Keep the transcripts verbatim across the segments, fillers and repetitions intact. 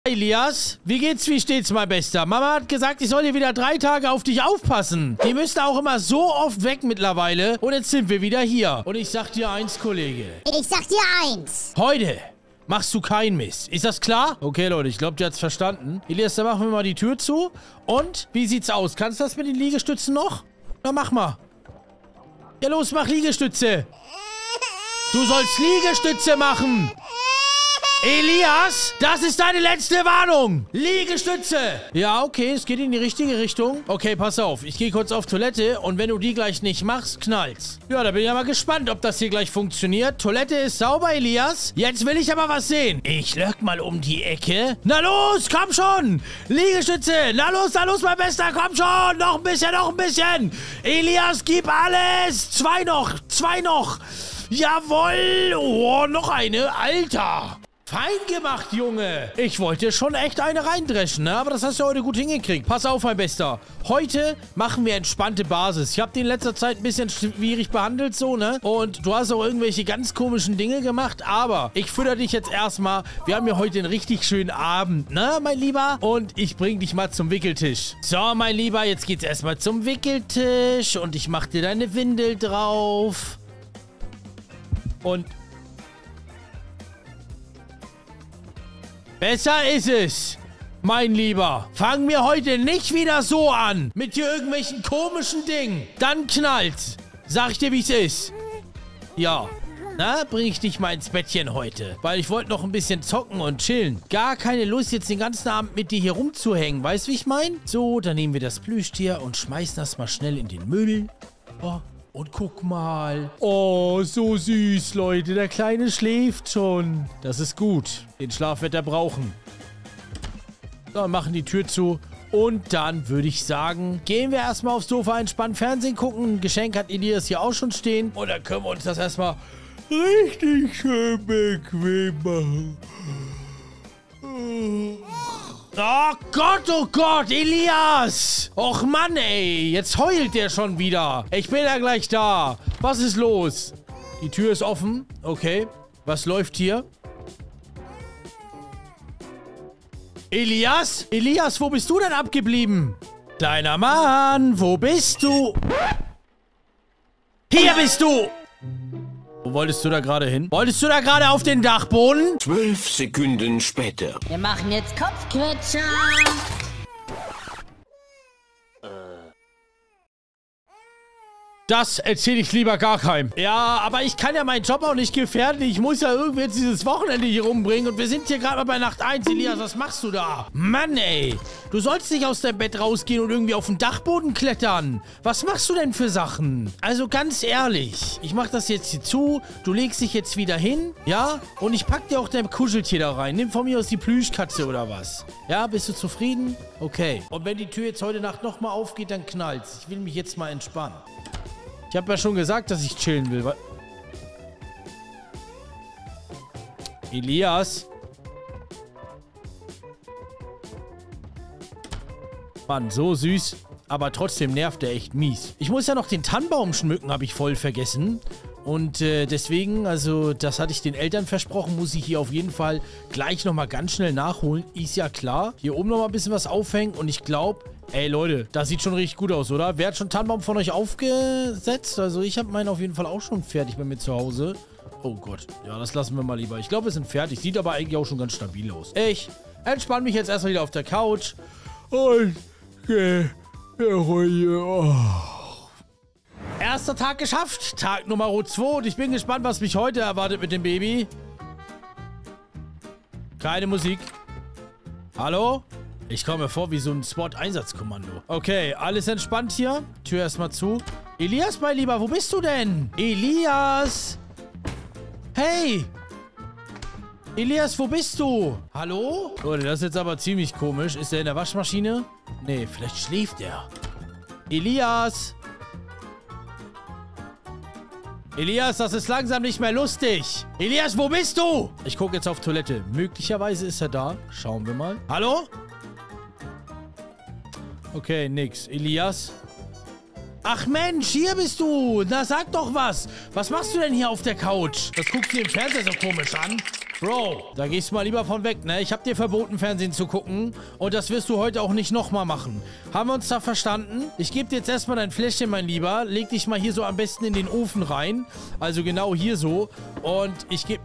Elias, wie geht's, wie steht's, mein Bester? Mama hat gesagt, ich soll hier wieder drei Tage auf dich aufpassen. Die müsst auch immer so oft weg mittlerweile. Und jetzt sind wir wieder hier. Und ich sag dir eins, Kollege. Ich sag dir eins. Heute machst du keinen Mist. Ist das klar? Okay, Leute, ich glaube, der hat's verstanden. Elias, dann machen wir mal die Tür zu. Und, wie sieht's aus? Kannst du das mit den Liegestützen noch? Na, mach mal. Ja, los, mach Liegestütze. Du sollst Liegestütze machen. Elias, das ist deine letzte Warnung. Liegestütze. Ja, okay, es geht in die richtige Richtung. Okay, pass auf. Ich gehe kurz auf Toilette und wenn du die gleich nicht machst, knallt's. Ja, da bin ich ja mal gespannt, ob das hier gleich funktioniert. Toilette ist sauber, Elias. Jetzt will ich aber was sehen. Ich lurk mal um die Ecke. Na los, komm schon. Liegestütze. Na los, na los, mein Bester, komm schon. Noch ein bisschen, noch ein bisschen. Elias, gib alles. Zwei noch, zwei noch. Jawohl. Oh, noch eine. Alter. Fein gemacht, Junge. Ich wollte schon echt eine reindreschen, ne? Aber das hast du heute gut hingekriegt. Pass auf, mein Bester. Heute machen wir entspannte Basis. Ich habe die in letzter Zeit ein bisschen schwierig behandelt, so, ne? Und du hast auch irgendwelche ganz komischen Dinge gemacht. Aber ich fütter dich jetzt erstmal. Wir haben ja heute einen richtig schönen Abend, ne, mein Lieber? Und ich bring dich mal zum Wickeltisch. So, mein Lieber, jetzt geht's erstmal zum Wickeltisch. Und ich mach dir deine Windel drauf. Und... besser ist es, mein Lieber. Fang mir heute nicht wieder so an. Mit dir irgendwelchen komischen Dingen. Dann knallt's. Sag ich dir, wie es ist. Ja. Na, bring ich dich mal ins Bettchen heute. Weil ich wollte noch ein bisschen zocken und chillen. Gar keine Lust, jetzt den ganzen Abend mit dir hier rumzuhängen. Weißt du, wie ich meine? So, dann nehmen wir das Plüschtier und schmeißen das mal schnell in den Müll. Oh. Und guck mal. Oh, so süß, Leute. Der Kleine schläft schon. Das ist gut. Den Schlaf wird er brauchen. So, machen die Tür zu. Und dann würde ich sagen, gehen wir erstmal aufs Sofa, entspannt Fernsehen gucken. Ein Geschenk hat Elias hier auch schon stehen. Und dann können wir uns das erstmal richtig schön bequem machen. Oh Gott, oh Gott, Elias! Och Mann, ey, jetzt heult der schon wieder. Ich bin ja gleich da. Was ist los? Die Tür ist offen. Okay. Was läuft hier? Elias? Elias, wo bist du denn abgeblieben? Kleiner Mann, wo bist du? Hier bist du! Wo wolltest du da gerade hin? Wolltest du da gerade auf den Dachboden? Zwölf Sekunden später. Wir machen jetzt Kopfquetscher. Das erzähle ich lieber gar keinem. Ja, aber ich kann ja meinen Job auch nicht gefährden. Ich muss ja irgendwie jetzt dieses Wochenende hier rumbringen. Und wir sind hier gerade mal bei Nacht eins. Elias, was machst du da? Mann, ey. Du sollst nicht aus deinem Bett rausgehen und irgendwie auf den Dachboden klettern. Was machst du denn für Sachen? Also ganz ehrlich. Ich mach das jetzt hier zu. Du legst dich jetzt wieder hin. Ja? Und ich pack dir auch dein Kuscheltier da rein. Nimm von mir aus die Plüschkatze oder was. Ja? Bist du zufrieden? Okay. Und wenn die Tür jetzt heute Nacht nochmal aufgeht, dann knallt's. Ich will mich jetzt mal entspannen. Ich habe ja schon gesagt, dass ich chillen will. Elias. Mann, so süß. Aber trotzdem nervt er echt mies. Ich muss ja noch den Tannenbaum schmücken, habe ich voll vergessen. Und äh, deswegen, also das hatte ich den Eltern versprochen, muss ich hier auf jeden Fall gleich nochmal ganz schnell nachholen. Ist ja klar. Hier oben nochmal ein bisschen was aufhängen und ich glaube... ey, Leute, das sieht schon richtig gut aus, oder? Wer hat schon Tannenbaum von euch aufgesetzt? Also ich habe meinen auf jeden Fall auch schon fertig bei mir zu Hause. Oh Gott. Ja, das lassen wir mal lieber. Ich glaube, wir sind fertig. Sieht aber eigentlich auch schon ganz stabil aus. Ich entspanne mich jetzt erstmal wieder auf der Couch. Und gehe hier. Oh. Erster Tag geschafft. Tag Nummer zwei. Und ich bin gespannt, was mich heute erwartet mit dem Baby. Keine Musik. Hallo? Ich komme mir vor wie so ein Spot-Einsatzkommando. Okay, alles entspannt hier. Tür erstmal zu. Elias, mein Lieber, wo bist du denn? Elias! Hey! Elias, wo bist du? Hallo? Leute, das ist jetzt aber ziemlich komisch. Ist er in der Waschmaschine? Nee, vielleicht schläft er. Elias! Elias, das ist langsam nicht mehr lustig. Elias, wo bist du? Ich gucke jetzt auf Toilette. Möglicherweise ist er da. Schauen wir mal. Hallo? Okay, nix. Elias? Ach Mensch, hier bist du. Na, sag doch was. Was machst du denn hier auf der Couch? Das guckt dir im Fernseher so komisch an. Bro, da gehst du mal lieber von weg, ne? Ich hab dir verboten, Fernsehen zu gucken. Und das wirst du heute auch nicht nochmal machen. Haben wir uns da verstanden? Ich gebe dir jetzt erstmal dein Fläschchen, mein Lieber. Leg dich mal hier so am besten in den Ofen rein. Also genau hier so. Und ich gebe...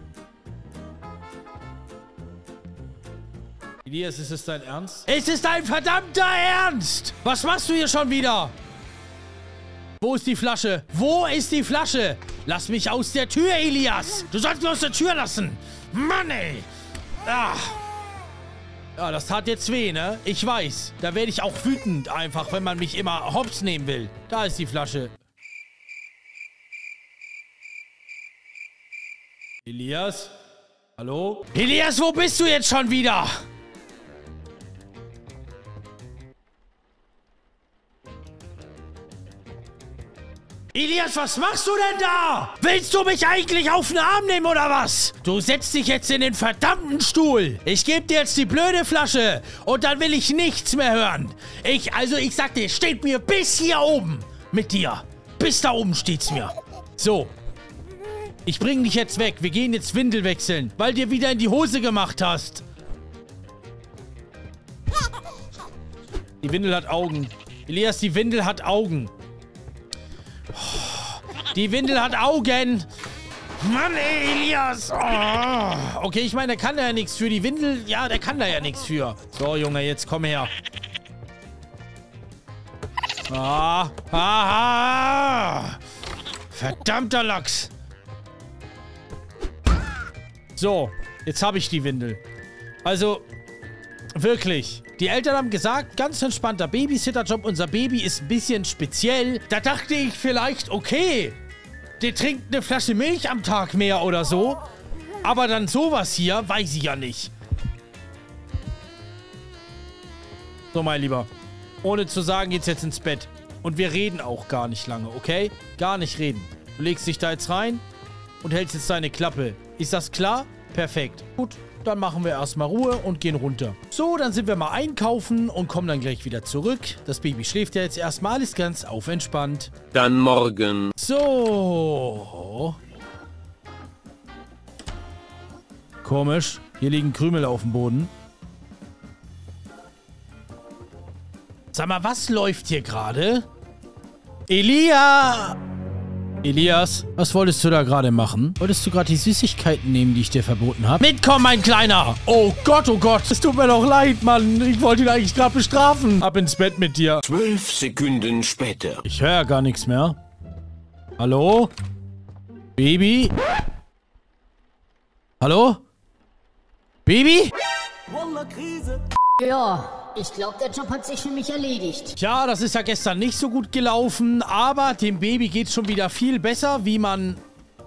Elias, ist es dein Ernst? Es ist dein verdammter Ernst! Was machst du hier schon wieder? Wo ist die Flasche? Wo ist die Flasche? Lass mich aus der Tür, Elias! Du sollst mich aus der Tür lassen! Mann, ey! Ah. Ja, das tat jetzt weh, ne? Ich weiß. Da werde ich auch wütend einfach, wenn man mich immer hops nehmen will. Da ist die Flasche. Elias? Hallo? Elias, wo bist du jetzt schon wieder? Elias, was machst du denn da? Willst du mich eigentlich auf den Arm nehmen oder was? Du setzt dich jetzt in den verdammten Stuhl. Ich gebe dir jetzt die blöde Flasche und dann will ich nichts mehr hören. Ich, also ich sag dir, steht mir bis hier oben mit dir. Bis da oben steht's mir. So. Ich bring dich jetzt weg. Wir gehen jetzt Windel wechseln, weil dir wieder in die Hose gemacht hast. Die Windel hat Augen. Elias, die Windel hat Augen. Die Windel hat Augen. Mann, ey, Elias. Oh. Okay, ich meine, der kann da ja nichts für. Die Windel, ja, der kann da ja nichts für. So, Junge, jetzt komm her. Ah, aha. Verdammter Lachs. So, jetzt habe ich die Windel. Also, wirklich. Die Eltern haben gesagt, ganz entspannter Babysitterjob. Unser Baby ist ein bisschen speziell. Da dachte ich vielleicht, okay, der trinkt eine Flasche Milch am Tag mehr oder so. Aber dann sowas hier, weiß ich ja nicht. So, mein Lieber. Ohne zu sagen, geht's jetzt ins Bett. Und wir reden auch gar nicht lange, okay? Gar nicht reden. Du legst dich da jetzt rein und hältst jetzt deine Klappe. Ist das klar? Perfekt. Gut. Dann machen wir erstmal Ruhe und gehen runter. So, dann sind wir mal einkaufen und kommen dann gleich wieder zurück. Das Baby schläft ja jetzt erstmal, alles ganz auf entspannt. Dann morgen. So. Komisch. Hier liegen Krümel auf dem Boden. Sag mal, was läuft hier gerade? Elia! Elias, was wolltest du da gerade machen? Wolltest du gerade die Süßigkeiten nehmen, die ich dir verboten habe? Mitkommen, mein Kleiner! Oh Gott, oh Gott! Es tut mir doch leid, Mann. Ich wollte ihn eigentlich gerade bestrafen. Ab ins Bett mit dir. Zwölf Sekunden später. Ich höre ja gar nichts mehr. Hallo? Baby? Hallo? Baby? Ja, ich glaube, der Job hat sich für mich erledigt. Tja, das ist ja gestern nicht so gut gelaufen, aber dem Baby geht es schon wieder viel besser, wie man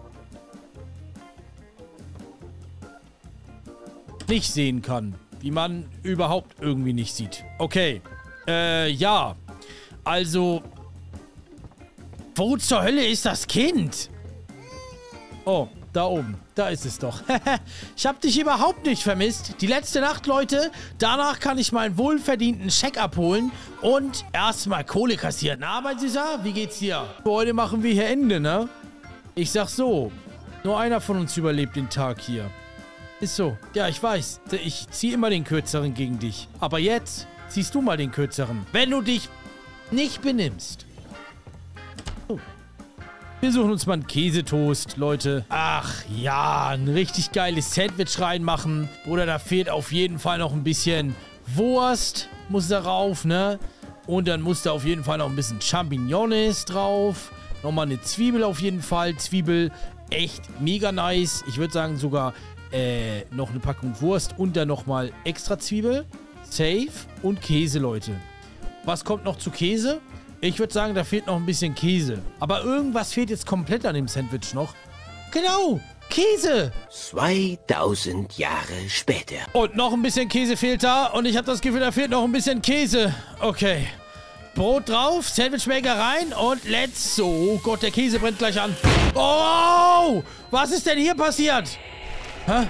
nicht sehen kann. Wie man überhaupt irgendwie nicht sieht. Okay, äh, ja. Also, wo zur Hölle ist das Kind? Oh, da oben. Da ist es doch. Ich habe dich überhaupt nicht vermisst. Die letzte Nacht, Leute. Danach kann ich meinen wohlverdienten Scheck abholen und erstmal Kohle kassieren. Na, mein Süßer, wie geht's dir? Heute machen wir hier Ende, ne? Ich sag so. Nur einer von uns überlebt den Tag hier. Ist so. Ja, ich weiß. Ich ziehe immer den Kürzeren gegen dich. Aber jetzt ziehst du mal den Kürzeren. Wenn du dich nicht benimmst. Oh. Wir suchen uns mal einen Käsetoast, Leute. Ach ja, ein richtig geiles Sandwich reinmachen. Oder da fehlt auf jeden Fall noch ein bisschen Wurst. Muss da rauf, ne? Und dann muss da auf jeden Fall noch ein bisschen Champignons drauf. Nochmal eine Zwiebel auf jeden Fall. Zwiebel, echt mega nice. Ich würde sagen sogar äh, noch eine Packung Wurst und dann nochmal extra Zwiebel. Safe. Und Käse, Leute. Was kommt noch zu Käse? Ich würde sagen, da fehlt noch ein bisschen Käse. Aber irgendwas fehlt jetzt komplett an dem Sandwich noch. Genau, Käse. zweitausend Jahre später. Und noch ein bisschen Käse fehlt da. Und ich habe das Gefühl, da fehlt noch ein bisschen Käse. Okay. Brot drauf, Sandwichmaker rein und let's so. Oh Gott, der Käse brennt gleich an. Oh, was ist denn hier passiert? Hä?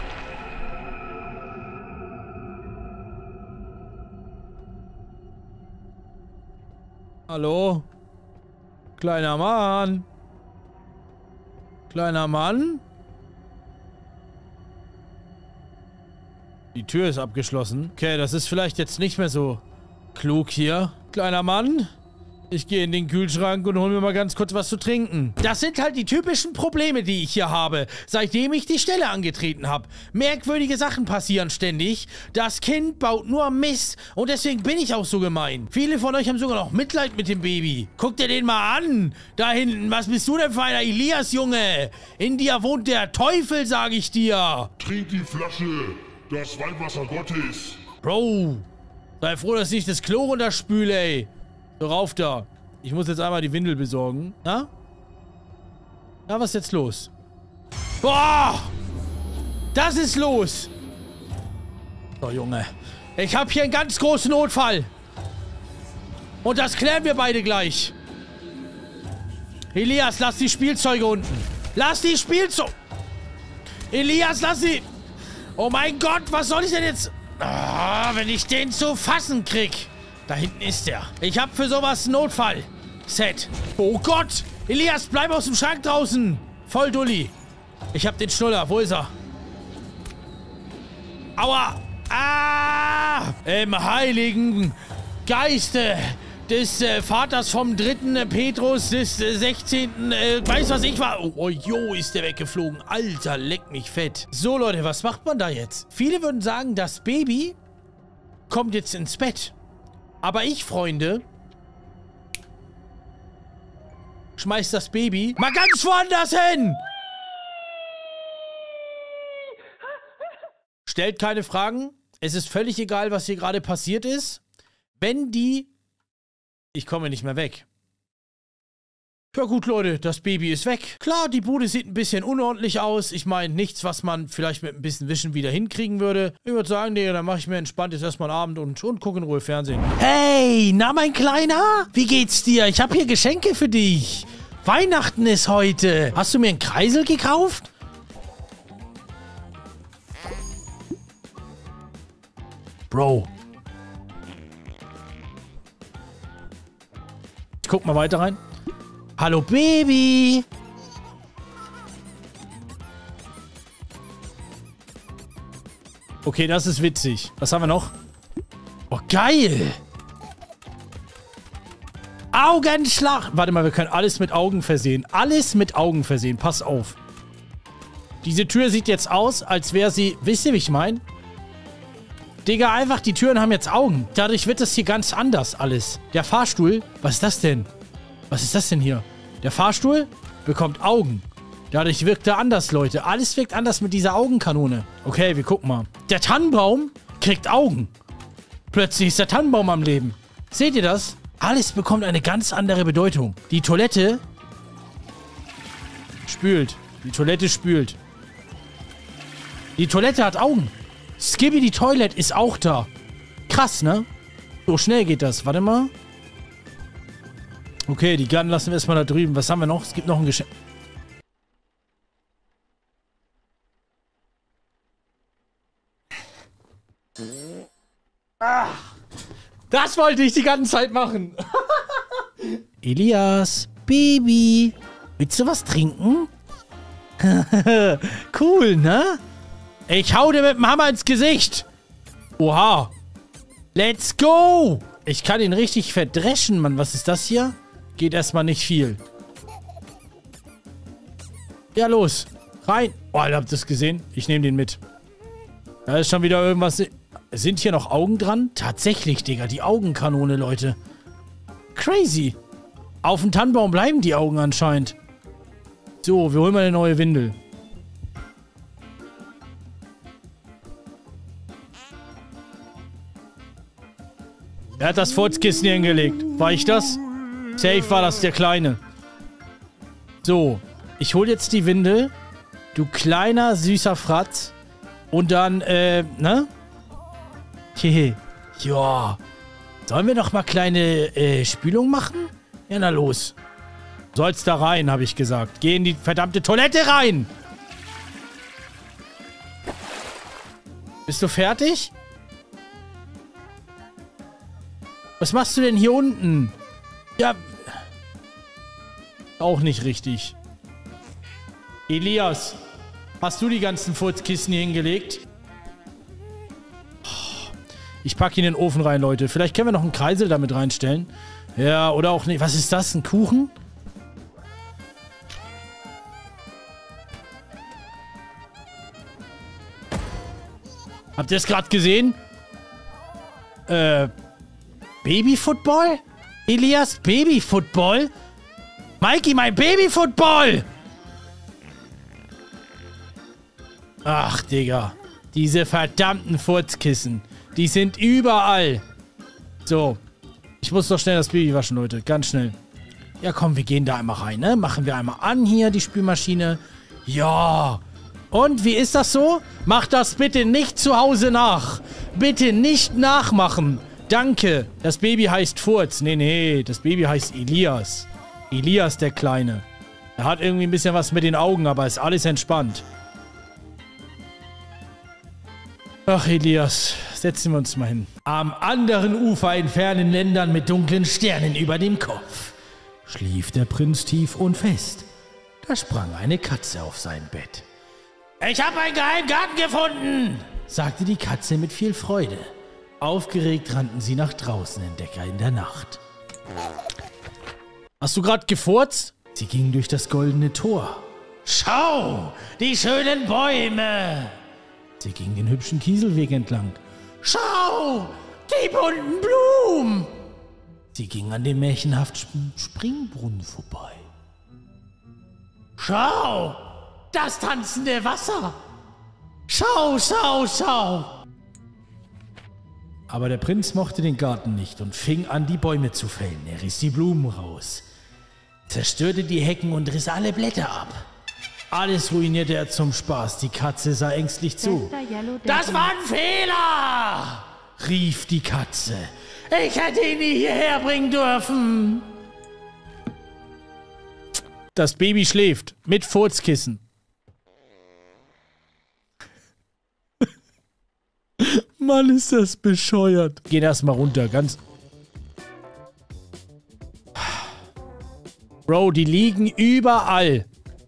Hallo? Kleiner Mann? Kleiner Mann? Die Tür ist abgeschlossen. Okay, das ist vielleicht jetzt nicht mehr so klug hier. Kleiner Mann, ich gehe in den Kühlschrank und hole mir mal ganz kurz was zu trinken. Das sind halt die typischen Probleme, die ich hier habe, seitdem ich die Stelle angetreten habe. Merkwürdige Sachen passieren ständig. Das Kind baut nur Mist und deswegen bin ich auch so gemein. Viele von euch haben sogar noch Mitleid mit dem Baby. Guck dir den mal an. Da hinten, was bist du denn für einer Elias, Junge? In dir wohnt der Teufel, sage ich dir. Trink die Flasche, das Weihwasser Gottes. Bro, sei froh, dass ich nicht das Klo runterspüle, ey. So, rauf da. Ich muss jetzt einmal die Windel besorgen. Na? Na, was ist jetzt los? Boah! Das ist los! So, Junge. Ich habe hier einen ganz großen Notfall. Und das klären wir beide gleich. Elias, lass die Spielzeuge unten. Lass die Spielzeuge... Elias, lass sie... Oh mein Gott, was soll ich denn jetzt... Ah, wenn ich den zu fassen krieg... Da hinten ist er. Ich hab für sowas einen Notfall. Set. Oh Gott! Elias, bleib aus dem Schrank draußen! Voll Dulli. Ich hab den Schnuller. Wo ist er? Aua! Ah! Im heiligen Geiste des äh, Vaters vom dritten äh, Petrus des äh, sechzehnten Äh, weiß was ich war. Oh, oh, jo, ist der weggeflogen. Alter, leck mich fett. So, Leute, was macht man da jetzt? Viele würden sagen, das Baby kommt jetzt ins Bett. Aber ich, Freunde, schmeiß das Baby mal ganz woanders hin. Stellt keine Fragen. Es ist völlig egal, was hier gerade passiert ist. Wenn die... Ich komme nicht mehr weg. Ja gut, Leute, das Baby ist weg. Klar, die Bude sieht ein bisschen unordentlich aus. Ich meine, nichts, was man vielleicht mit ein bisschen Wischen wieder hinkriegen würde. Ich würde sagen, Digga, dann mache ich mir entspannt jetzt erstmal einen Abend und, und gucke in Ruhe Fernsehen. Hey, na mein Kleiner? Wie geht's dir? Ich habe hier Geschenke für dich. Weihnachten ist heute. Hast du mir einen Kreisel gekauft? Bro. Ich guck mal weiter rein. Hallo, Baby. Okay, das ist witzig. Was haben wir noch? Oh, geil. Augenschlag. Warte mal, wir können alles mit Augen versehen. Alles mit Augen versehen. Pass auf. Diese Tür sieht jetzt aus, als wäre sie... Wisst ihr, wie ich meine? Digga, einfach, die Türen haben jetzt Augen. Dadurch wird das hier ganz anders alles. Der Fahrstuhl... Was ist das denn? Was ist das denn hier? Der Fahrstuhl bekommt Augen. Dadurch wirkt er anders, Leute. Alles wirkt anders mit dieser Augenkanone. Okay, wir gucken mal. Der Tannenbaum kriegt Augen. Plötzlich ist der Tannenbaum am Leben. Seht ihr das? Alles bekommt eine ganz andere Bedeutung. Die Toilette spült. Die Toilette spült. Die Toilette hat Augen. Skibidi Toilet ist auch da. Krass, ne? So schnell geht das. Warte mal. Okay, die Gun lassen wir erstmal da drüben. Was haben wir noch? Es gibt noch ein Geschenk. Ah, das wollte ich die ganze Zeit machen. Elias, Baby. Willst du was trinken? Cool, ne? Ich hau dir mit dem Hammer ins Gesicht. Oha. Let's go. Ich kann ihn richtig verdreschen, Mann. Was ist das hier? Geht erstmal nicht viel. Ja, los. Rein. Oh, ihr habt das gesehen? Ich nehme den mit. Da ist schon wieder irgendwas... Sind hier noch Augen dran? Tatsächlich, Digga. Die Augenkanone, Leute. Crazy. Auf dem Tannenbaum bleiben die Augen anscheinend. So, wir holen mal eine neue Windel. Er hat das Furzkissen hier hingelegt. War ich das? Safe war das der Kleine. So. Ich hole jetzt die Windel. Du kleiner, süßer Fratz. Und dann, äh, ne? Hehe. Ja. Sollen wir noch mal kleine, äh, Spülung machen? Ja, na los. Sollst da rein, habe ich gesagt. Geh in die verdammte Toilette rein! Bist du fertig? Was machst du denn hier unten? Ja. Auch nicht richtig. Elias, hast du die ganzen Furzkissen hier hingelegt? Ich packe ihn in den Ofen rein, Leute. Vielleicht können wir noch einen Kreisel damit reinstellen. Ja, oder auch nicht. Was ist das? Ein Kuchen? Habt ihr es gerade gesehen? Äh, Baby-Football? Elias, Baby-Football? Mikey, mein Baby-Football! Ach, Digga. Diese verdammten Furzkissen. Die sind überall. So. Ich muss doch schnell das Baby waschen, Leute. Ganz schnell. Ja, komm, wir gehen da einmal rein, ne? Machen wir einmal an hier, die Spülmaschine. Ja. Und, wie ist das so? Macht das bitte nicht zu Hause nach. Bitte nicht nachmachen. Danke. Das Baby heißt Furz. Nee, nee. Das Baby heißt Elias. Elias, der Kleine. Er hat irgendwie ein bisschen was mit den Augen, aber ist alles entspannt. Ach, Elias, setzen wir uns mal hin. Am anderen Ufer in fernen Ländern mit dunklen Sternen über dem Kopf schlief der Prinz tief und fest. Da sprang eine Katze auf sein Bett. »Ich habe einen Geheimgarten gefunden«, sagte die Katze mit viel Freude. Aufgeregt rannten sie nach draußen, Entdecker in der Nacht. Hast du gerade gefurzt? Sie gingen durch das goldene Tor. »Schau, die schönen Bäume!« Sie gingen den hübschen Kieselweg entlang. »Schau, die bunten Blumen!« Sie gingen an dem märchenhaften Springbrunnen vorbei. »Schau, das tanzende Wasser! Schau, schau, schau!« Aber der Prinz mochte den Garten nicht und fing an, die Bäume zu fällen. Er riss die Blumen raus, zerstörte die Hecken und riss alle Blätter ab. Alles ruinierte er zum Spaß. Die Katze sah ängstlich zu. »Das war ein Fehler!« rief die Katze. »Ich hätte ihn nie hierher bringen dürfen!« Das Baby schläft. Mit Furzkissen. Mann, ist das bescheuert. Gehen erstmal runter, ganz... Bro, die liegen überall.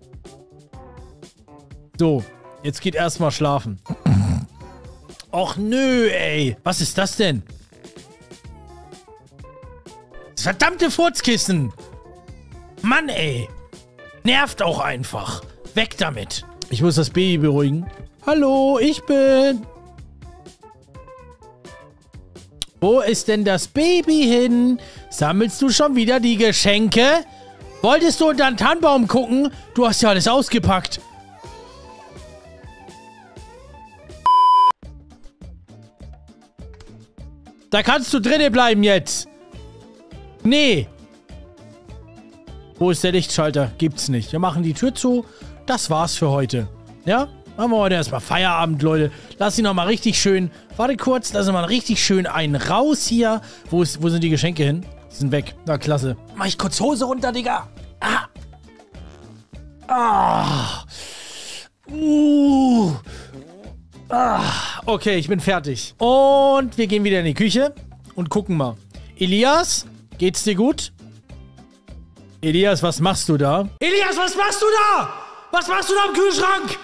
So, jetzt geht erstmal schlafen. Och nö, ey. Was ist das denn? Das verdammte Furzkissen. Mann, ey. Nervt auch einfach. Weg damit. Ich muss das Baby beruhigen. Hallo, ich bin... Wo ist denn das Baby hin? Sammelst du schon wieder die Geschenke? Wolltest du unter den Tannenbaum gucken? Du hast ja alles ausgepackt. Da kannst du drinnen bleiben jetzt. Nee. Wo ist der Lichtschalter? Gibt's nicht. Wir machen die Tür zu. Das war's für heute. Ja? Machen wir heute erstmal Feierabend, Leute. Lass sie nochmal richtig schön... Warte kurz, lass sie mal richtig schön einen raus hier. Wo, ist, wo sind die Geschenke hin? Die sind weg. Na, klasse. Mach ich kurz Hose runter, Digga. Ah. Ah. Uh. Ah. Okay, ich bin fertig. Und wir gehen wieder in die Küche und gucken mal. Elias, geht's dir gut? Elias, was machst du da? Elias, was machst du da? Was machst du da im Kühlschrank?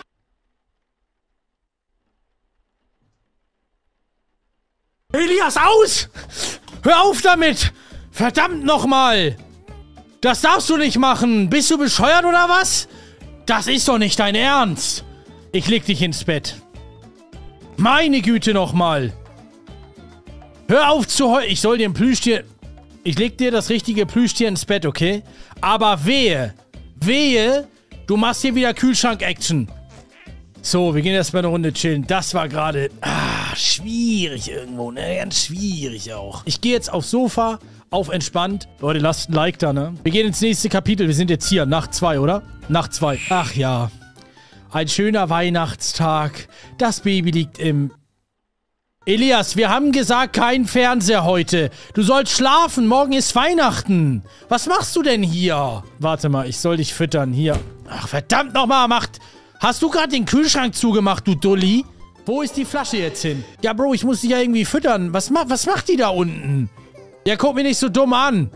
Elias, aus! Hör auf damit! Verdammt nochmal! Das darfst du nicht machen! Bist du bescheuert oder was? Das ist doch nicht dein Ernst! Ich leg dich ins Bett. Meine Güte nochmal! Hör auf zu heulen! Ich soll dir ein Plüschtier... Ich leg dir das richtige Plüschtier ins Bett, okay? Aber wehe! Wehe! Du machst hier wieder Kühlschrank-Action! So, wir gehen erstmal eine Runde chillen. Das war gerade... Ah, schwierig irgendwo, ne? Ganz schwierig auch. Ich gehe jetzt aufs Sofa, auf entspannt. Leute, lasst ein Like da, ne? Wir gehen ins nächste Kapitel. Wir sind jetzt hier, Nacht zwei, oder? Nacht zwei. Ach ja. Ein schöner Weihnachtstag. Das Baby liegt im... Elias, wir haben gesagt, kein Fernseher heute. Du sollst schlafen. Morgen ist Weihnachten. Was machst du denn hier? Warte mal, ich soll dich füttern. Hier. Ach, verdammt nochmal, macht... Hast du gerade den Kühlschrank zugemacht, du Dulli? Wo ist die Flasche jetzt hin? Ja, Bro, ich muss die ja irgendwie füttern. Was, ma was macht die da unten? Ja, guck mich nicht so dumm an.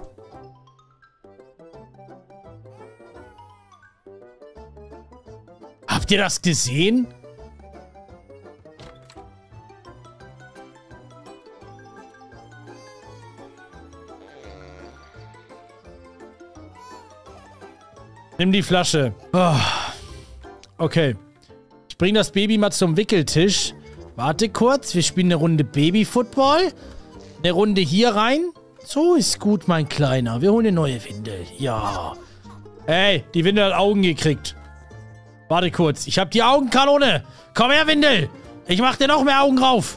Habt ihr das gesehen? Nimm die Flasche. Oh. Okay. Ich bring das Baby mal zum Wickeltisch. Warte kurz. Wir spielen eine Runde Baby-Football. Eine Runde hier rein. So ist gut, mein Kleiner. Wir holen eine neue Windel. Ja. Ey, die Windel hat Augen gekriegt. Warte kurz. Ich hab die Augenkanone. Komm her, Windel. Ich mach dir noch mehr Augen drauf.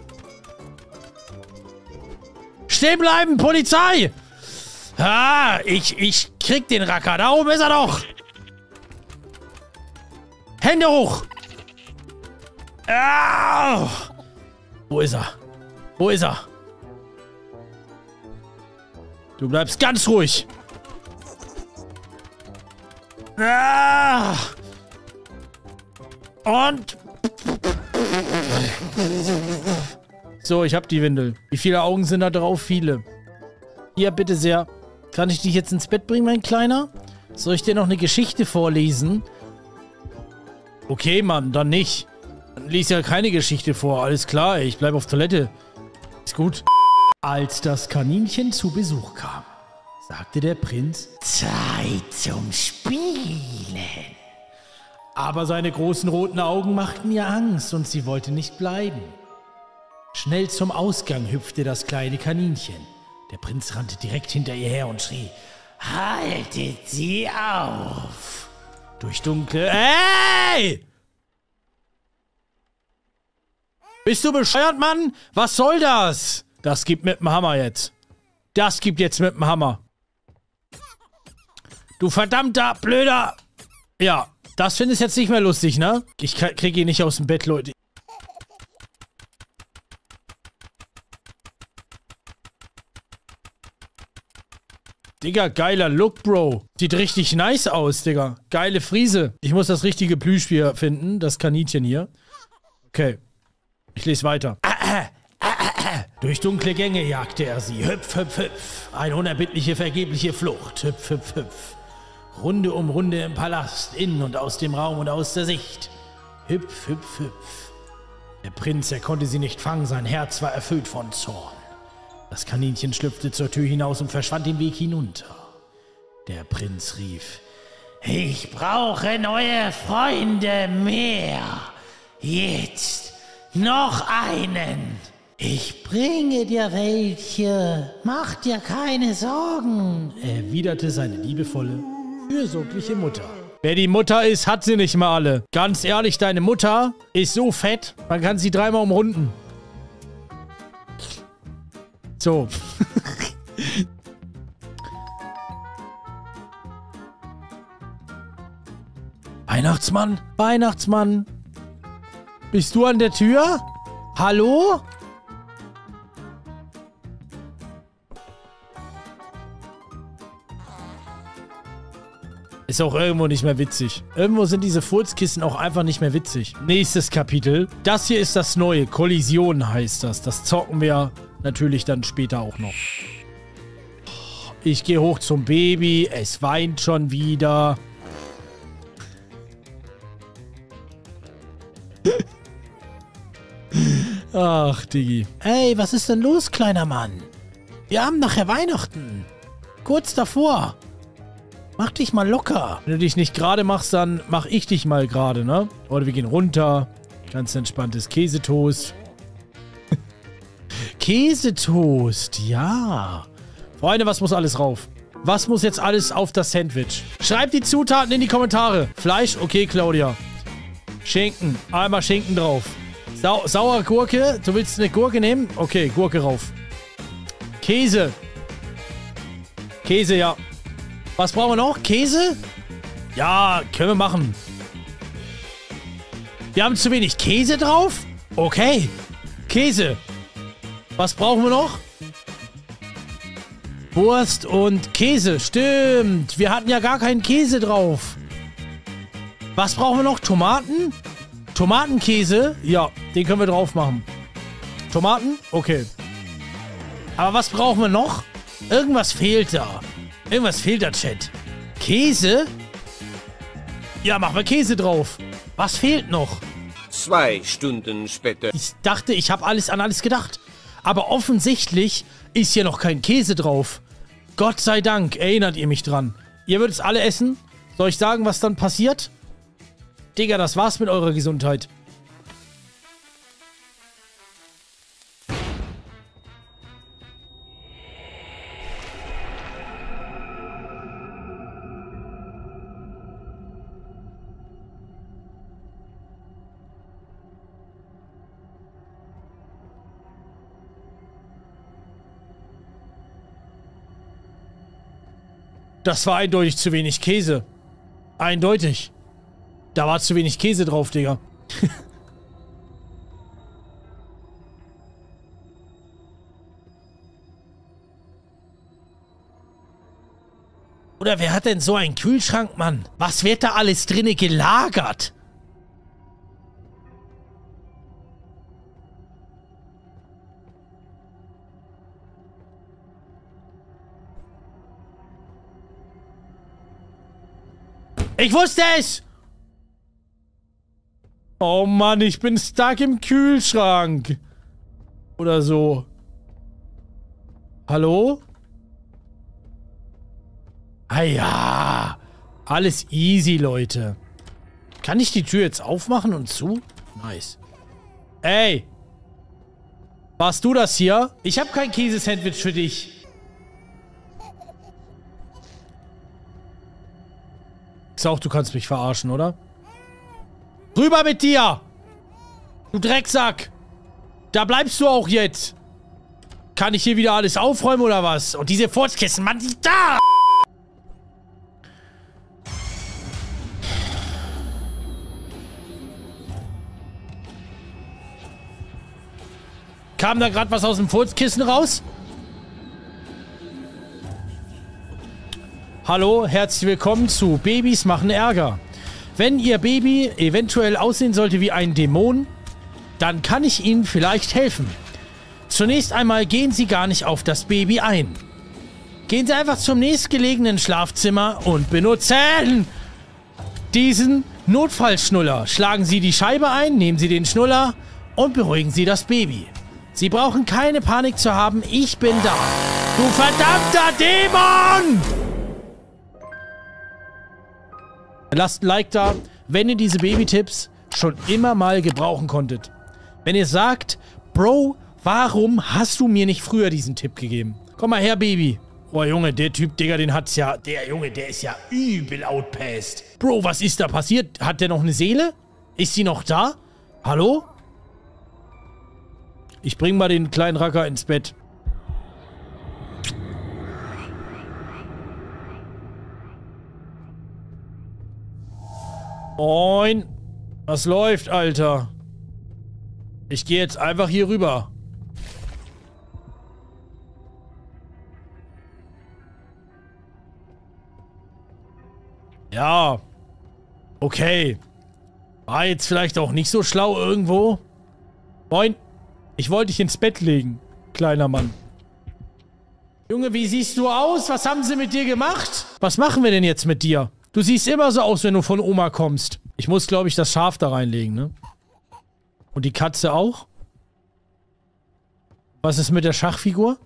Stehen bleiben, Polizei. Ah, ich, ich krieg den Racker. Da oben ist er doch. Hände hoch. Ah. Wo ist er? Wo ist er? Du bleibst ganz ruhig. Ah. Und... So, ich hab die Windel. Wie viele Augen sind da drauf? Viele. Hier, bitte sehr. Kann ich dich jetzt ins Bett bringen, mein Kleiner? Soll ich dir noch eine Geschichte vorlesen? Okay, Mann, dann nicht. Dann lies ja keine Geschichte vor. Alles klar, ey, ich bleib auf Toilette. Ist gut. Als das Kaninchen zu Besuch kam, sagte der Prinz: Zeit zum Spielen. Aber seine großen roten Augen machten ihr Angst und sie wollte nicht bleiben. Schnell zum Ausgang hüpfte das kleine Kaninchen. Der Prinz rannte direkt hinter ihr her und schrie: Haltet sie auf! Durch dunkle... Ey! Bist du bescheuert, Mann? Was soll das? Das gibt mit dem Hammer jetzt. Das gibt jetzt mit dem Hammer. Du verdammter, blöder... Ja, das findest jetzt nicht mehr lustig, ne? Ich krieg ihn nicht aus dem Bett, Leute. Digga, geiler Look, Bro. Sieht richtig nice aus, Digga. Geile Friese. Ich muss das richtige Plüschtier finden. Das Kaninchen hier. Okay. Ich lese weiter. Ah, ah, ah, ah. Durch dunkle Gänge jagte er sie. Hüpf, hüpf, hüpf. Eine unerbittliche, vergebliche Flucht. Hüpf, hüpf, hüpf. Runde um Runde im Palast. In und aus dem Raum und aus der Sicht. Hüpf, hüpf, hüpf. Der Prinz, er konnte sie nicht fangen. Sein Herz war erfüllt von Zorn. Das Kaninchen schlüpfte zur Tür hinaus und verschwand den Weg hinunter. Der Prinz rief: Ich brauche neue Freunde mehr. Jetzt noch einen. Ich bringe dir welche. Mach dir keine Sorgen, erwiderte seine liebevolle, fürsorgliche Mutter. Wer die Mutter ist, hat sie nicht mal alle. Ganz ehrlich, deine Mutter ist so fett, man kann sie dreimal umrunden. So. Weihnachtsmann? Weihnachtsmann? Bist du an der Tür? Hallo? Ist auch irgendwo nicht mehr witzig. Irgendwo sind diese Furzkissen auch einfach nicht mehr witzig. Nächstes Kapitel. Das hier ist das neue. Kollision heißt das. Das zocken wir natürlich dann später auch noch. Ich gehe hoch zum Baby. Es weint schon wieder. Ach, Diggi. Hey, was ist denn los, kleiner Mann? Wir haben nachher Weihnachten. Kurz davor. Mach dich mal locker. Wenn du dich nicht gerade machst, dann mach ich dich mal gerade, ne? Oder wir gehen runter. Ganz entspanntes Käsetoast. Käsetoast, ja. Freunde, was muss alles rauf? Was muss jetzt alles auf das Sandwich? Schreibt die Zutaten in die Kommentare. Fleisch, okay, Claudia. Schinken, einmal Schinken drauf. Sau saure Gurke, du willst eine Gurke nehmen? Okay, Gurke rauf. Käse. Käse, ja. Was brauchen wir noch? Käse? Ja, können wir machen. Wir haben zu wenig Käse drauf? Okay. Käse. Was brauchen wir noch? Wurst und Käse. Stimmt. Wir hatten ja gar keinen Käse drauf. Was brauchen wir noch? Tomaten? Tomatenkäse? Ja, den können wir drauf machen. Tomaten? Okay. Aber was brauchen wir noch? Irgendwas fehlt da. Irgendwas fehlt da, Chat. Käse? Ja, machen wir Käse drauf. Was fehlt noch? Zwei Stunden später. Ich dachte, ich habe alles an alles gedacht. Aber offensichtlich ist hier noch kein Käse drauf. Gott sei Dank, erinnert ihr mich dran. Ihr würdet es alle essen? Soll ich sagen, was dann passiert? Digga, das war's mit eurer Gesundheit. Das war eindeutig zu wenig Käse. Eindeutig. Da war zu wenig Käse drauf, Digga. Oder wer hat denn so einen Kühlschrank, Mann? Was wird da alles drinne gelagert? Ich wusste es! Oh Mann, ich bin stuck im Kühlschrank. Oder so. Hallo? Ah ja. Alles easy, Leute. Kann ich die Tür jetzt aufmachen und zu? Nice. Ey. Warst du das hier? Ich habe kein Käsesandwich für dich. Ist auch, du kannst mich verarschen, oder? Rüber mit dir! Du Drecksack! Da bleibst du auch jetzt! Kann ich hier wieder alles aufräumen oder was? Und diese Furzkissen, Mann, die da! Kam da gerade was aus dem Furzkissen raus? Hallo, herzlich willkommen zu Babys machen Ärger. Wenn Ihr Baby eventuell aussehen sollte wie ein Dämon, dann kann ich Ihnen vielleicht helfen. Zunächst einmal gehen Sie gar nicht auf das Baby ein. Gehen Sie einfach zum nächstgelegenen Schlafzimmer und benutzen diesen Notfallschnuller. Schlagen Sie die Scheibe ein, nehmen Sie den Schnuller und beruhigen Sie das Baby. Sie brauchen keine Panik zu haben, ich bin da. Du verdammter Dämon! Lasst ein Like da, wenn ihr diese Baby-Tipps schon immer mal gebrauchen konntet. Wenn ihr sagt, Bro, warum hast du mir nicht früher diesen Tipp gegeben? Komm mal her, Baby. Oh, Junge, der Typ, Digga, den hat's ja... Der Junge, der ist ja übel outpaced. Bro, was ist da passiert? Hat der noch eine Seele? Ist sie noch da? Hallo? Ich bring mal den kleinen Racker ins Bett. Moin. Was läuft, Alter? Ich gehe jetzt einfach hier rüber. Ja. Okay. War jetzt vielleicht auch nicht so schlau irgendwo. Moin. Ich wollte dich ins Bett legen, kleiner Mann. Junge, wie siehst du aus? Was haben sie mit dir gemacht? Was machen wir denn jetzt mit dir? Du siehst immer so aus, wenn du von Oma kommst. Ich muss, glaube ich, das Schaf da reinlegen, ne? Und die Katze auch? Was ist mit der Schachfigur?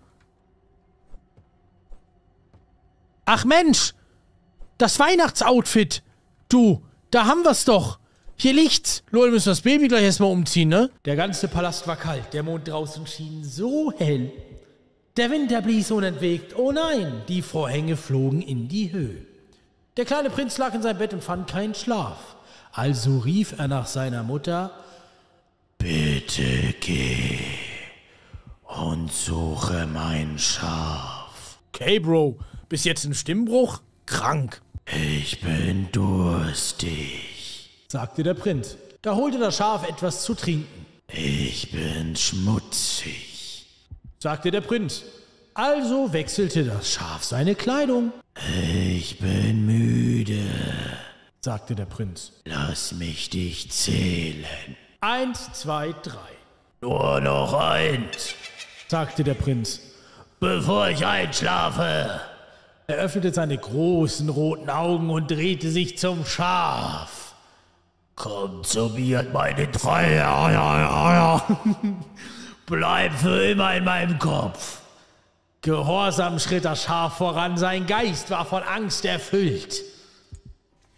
Ach Mensch! Das Weihnachtsoutfit! Du, da haben wir's doch! Hier liegt's! Leute, müssen das Baby gleich erstmal umziehen, ne? Der ganze Palast war kalt. Der Mond draußen schien so hell. Der Winter blies unentwegt. Oh nein, die Vorhänge flogen in die Höhe. Der kleine Prinz lag in seinem Bett und fand keinen Schlaf. Also rief er nach seiner Mutter: Bitte geh und suche mein Schaf. Okay, Bro. Bis jetzt ein Stimmbruch? Krank. Ich bin durstig, sagte der Prinz. Da holte das Schaf etwas zu trinken. Ich bin schmutzig, sagte der Prinz. Also wechselte das Schaf seine Kleidung. Ich bin müde, sagte der Prinz. Lass mich dich zählen. Eins, zwei, drei. Nur noch eins, sagte der Prinz. Bevor ich einschlafe. Er öffnete seine großen roten Augen und drehte sich zum Schaf. Komm zu mir, meine Treue. Ja, ja, ja, ja. Bleib für immer in meinem Kopf. Gehorsam schritt das Schaf voran, sein Geist war von Angst erfüllt.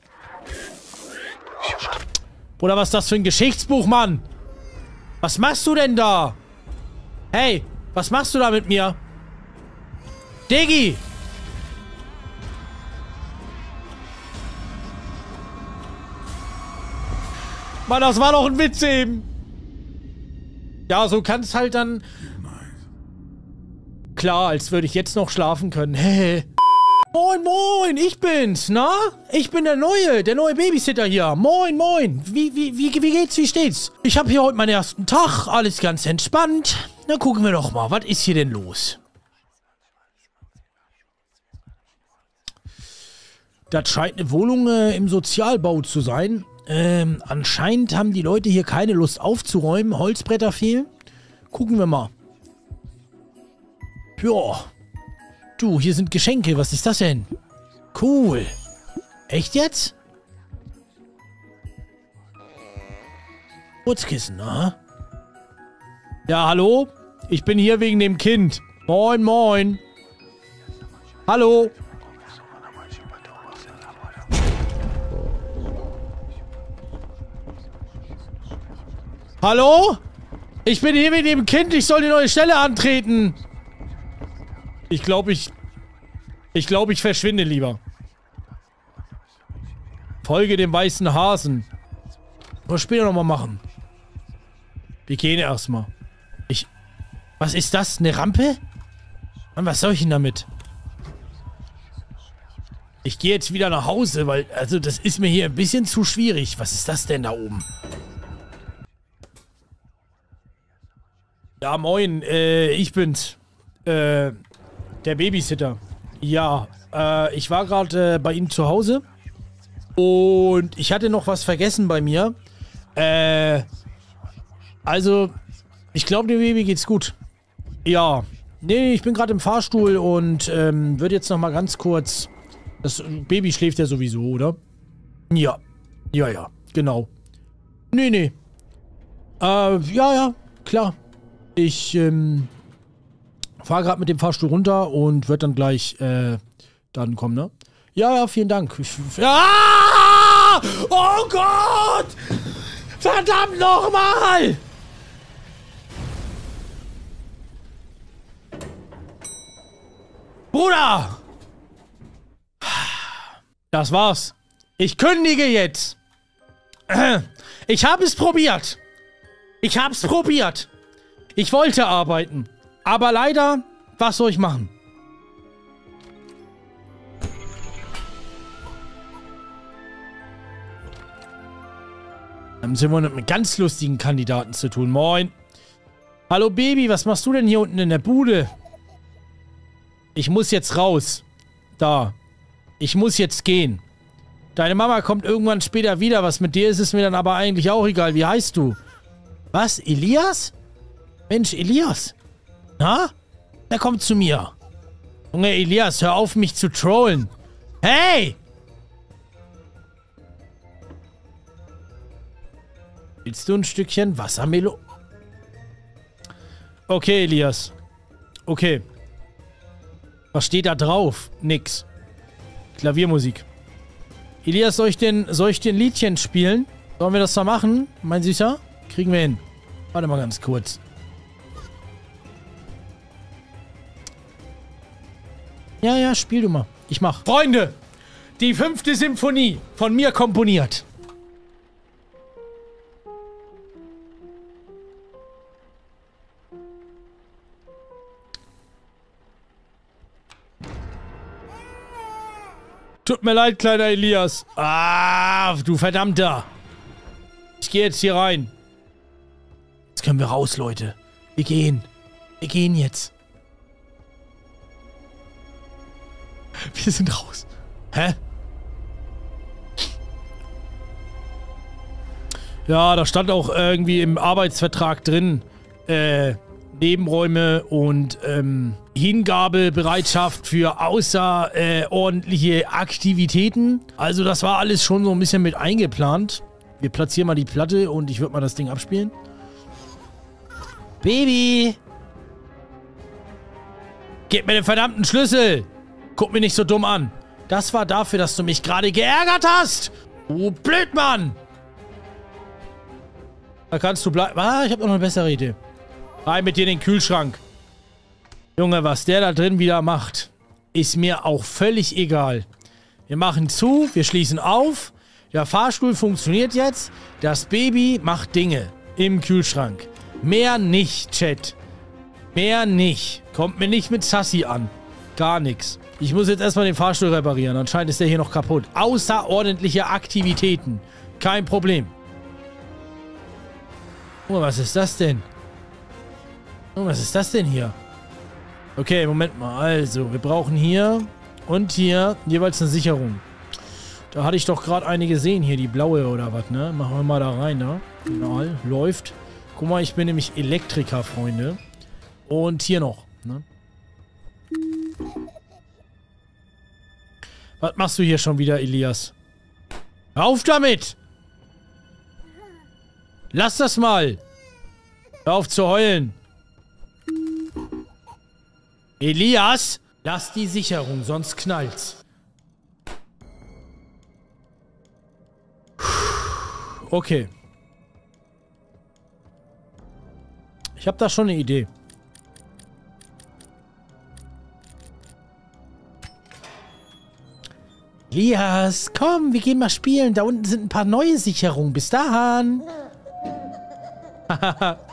Oder was ist das für ein Geschichtsbuch, Mann? Was machst du denn da? Hey, was machst du da mit mir? Diggi! Mann, das war doch ein Witz eben. Ja, so kann es halt dann... Klar, als würde ich jetzt noch schlafen können. Hä? Moin, moin, ich bin's, na? Ich bin der Neue, der neue Babysitter hier. Moin, moin. Wie, wie, wie, wie geht's, wie steht's? Ich habe hier heute meinen ersten Tag, alles ganz entspannt. Na, gucken wir doch mal, was ist hier denn los? Das scheint eine Wohnung äh, im Sozialbau zu sein. Ähm, anscheinend haben die Leute hier keine Lust aufzuräumen. Holzbretter fehlen. Gucken wir mal. Ja. Du, hier sind Geschenke. Was ist das denn? Cool. Echt jetzt? Putzkissen, aha. Ja, hallo? Ich bin hier wegen dem Kind. Moin, moin. Hallo? Hallo? Ich bin hier wegen dem Kind. Ich soll die neue Stelle antreten. Ich glaube, ich... Ich glaube, ich verschwinde lieber. Folge dem weißen Hasen. Was später nochmal machen. Wir gehen erstmal. Ich... Was ist das? Eine Rampe? Mann, was soll ich denn damit? Ich gehe jetzt wieder nach Hause, weil... Also, das ist mir hier ein bisschen zu schwierig. Was ist das denn da oben? Ja, moin. Äh, ich bin's. Äh... Der Babysitter. Ja, äh, ich war gerade äh, bei ihm zu Hause. Und ich hatte noch was vergessen bei mir. Äh, also, ich glaube, dem Baby geht's gut. Ja. Nee, ich bin gerade im Fahrstuhl und ähm, würde jetzt noch mal ganz kurz... Das Baby schläft ja sowieso, oder? Ja. Ja, ja. Genau. Nee, nee. Äh, ja, ja. Klar. Ich, ähm... fahr gerade mit dem Fahrstuhl runter und wird dann gleich, äh, dann kommen, ne? Ja, ja, vielen Dank. Ich, ah! Oh Gott! Verdammt nochmal! Bruder! Das war's. Ich kündige jetzt. Ich habe es probiert. Ich hab's probiert. Ich wollte arbeiten. Aber leider, was soll ich machen? Dann sind wir mit einem ganz lustigen Kandidaten zu tun. Moin. Hallo Baby, was machst du denn hier unten in der Bude? Ich muss jetzt raus. Da. Ich muss jetzt gehen. Deine Mama kommt irgendwann später wieder. Was mit dir ist, ist mir dann aber eigentlich auch egal. Wie heißt du? Was? Elias? Mensch, Elias. Na? Der kommt zu mir. Junge, Elias, hör auf, mich zu trollen. Hey! Willst du ein Stückchen Wassermelo? Okay, Elias. Okay. Was steht da drauf? Nix. Klaviermusik. Elias, soll ich denn, soll ich dir ein Liedchen spielen? Sollen wir das da machen, mein Süßer? Kriegen wir hin. Warte mal ganz kurz. Ja, ja, spiel du mal. Ich mach. Freunde, die fünfte Symphonie, von mir komponiert. Tut mir leid, kleiner Elias. Ah, du Verdammter. Ich gehe jetzt hier rein. Jetzt können wir raus, Leute. Wir gehen. Wir gehen jetzt. Wir sind raus. Hä? Ja, da stand auch irgendwie im Arbeitsvertrag drin, äh, Nebenräume und, ähm, Hingabebereitschaft für außerordentliche Aktivitäten. Also das war alles schon so ein bisschen mit eingeplant. Wir platzieren mal die Platte und ich würde mal das Ding abspielen. Baby! Gib mir den verdammten Schlüssel! Guck mir nicht so dumm an. Das war dafür, dass du mich gerade geärgert hast! Du Blödmann! Da kannst du bleiben. Ah, ich habe noch eine bessere Idee. Rein mit dir in den Kühlschrank. Junge, was der da drin wieder macht, ist mir auch völlig egal. Wir machen zu, wir schließen auf. Der Fahrstuhl funktioniert jetzt. Das Baby macht Dinge im Kühlschrank. Mehr nicht, Chat. Mehr nicht. Kommt mir nicht mit Sassy an. Gar nichts. Ich muss jetzt erstmal den Fahrstuhl reparieren. Anscheinend ist der hier noch kaputt. Außerordentliche Aktivitäten. Kein Problem. Oh, was ist das denn? Oh, was ist das denn hier? Okay, Moment mal. Also, wir brauchen hier und hier jeweils eine Sicherung. Da hatte ich doch gerade eine gesehen hier, die blaue oder was, ne? Machen wir mal da rein, ne? Genau, läuft. Guck mal, ich bin nämlich Elektriker, Freunde. Und hier noch, ne? Was machst du hier schon wieder, Elias? Hör auf damit! Lass das mal! Hör auf zu heulen! Elias! Lass die Sicherung, sonst knallt's. Okay. Ich habe da schon eine Idee. Elias, komm, wir gehen mal spielen. Da unten sind ein paar neue Sicherungen. Bis dahin. Hahaha.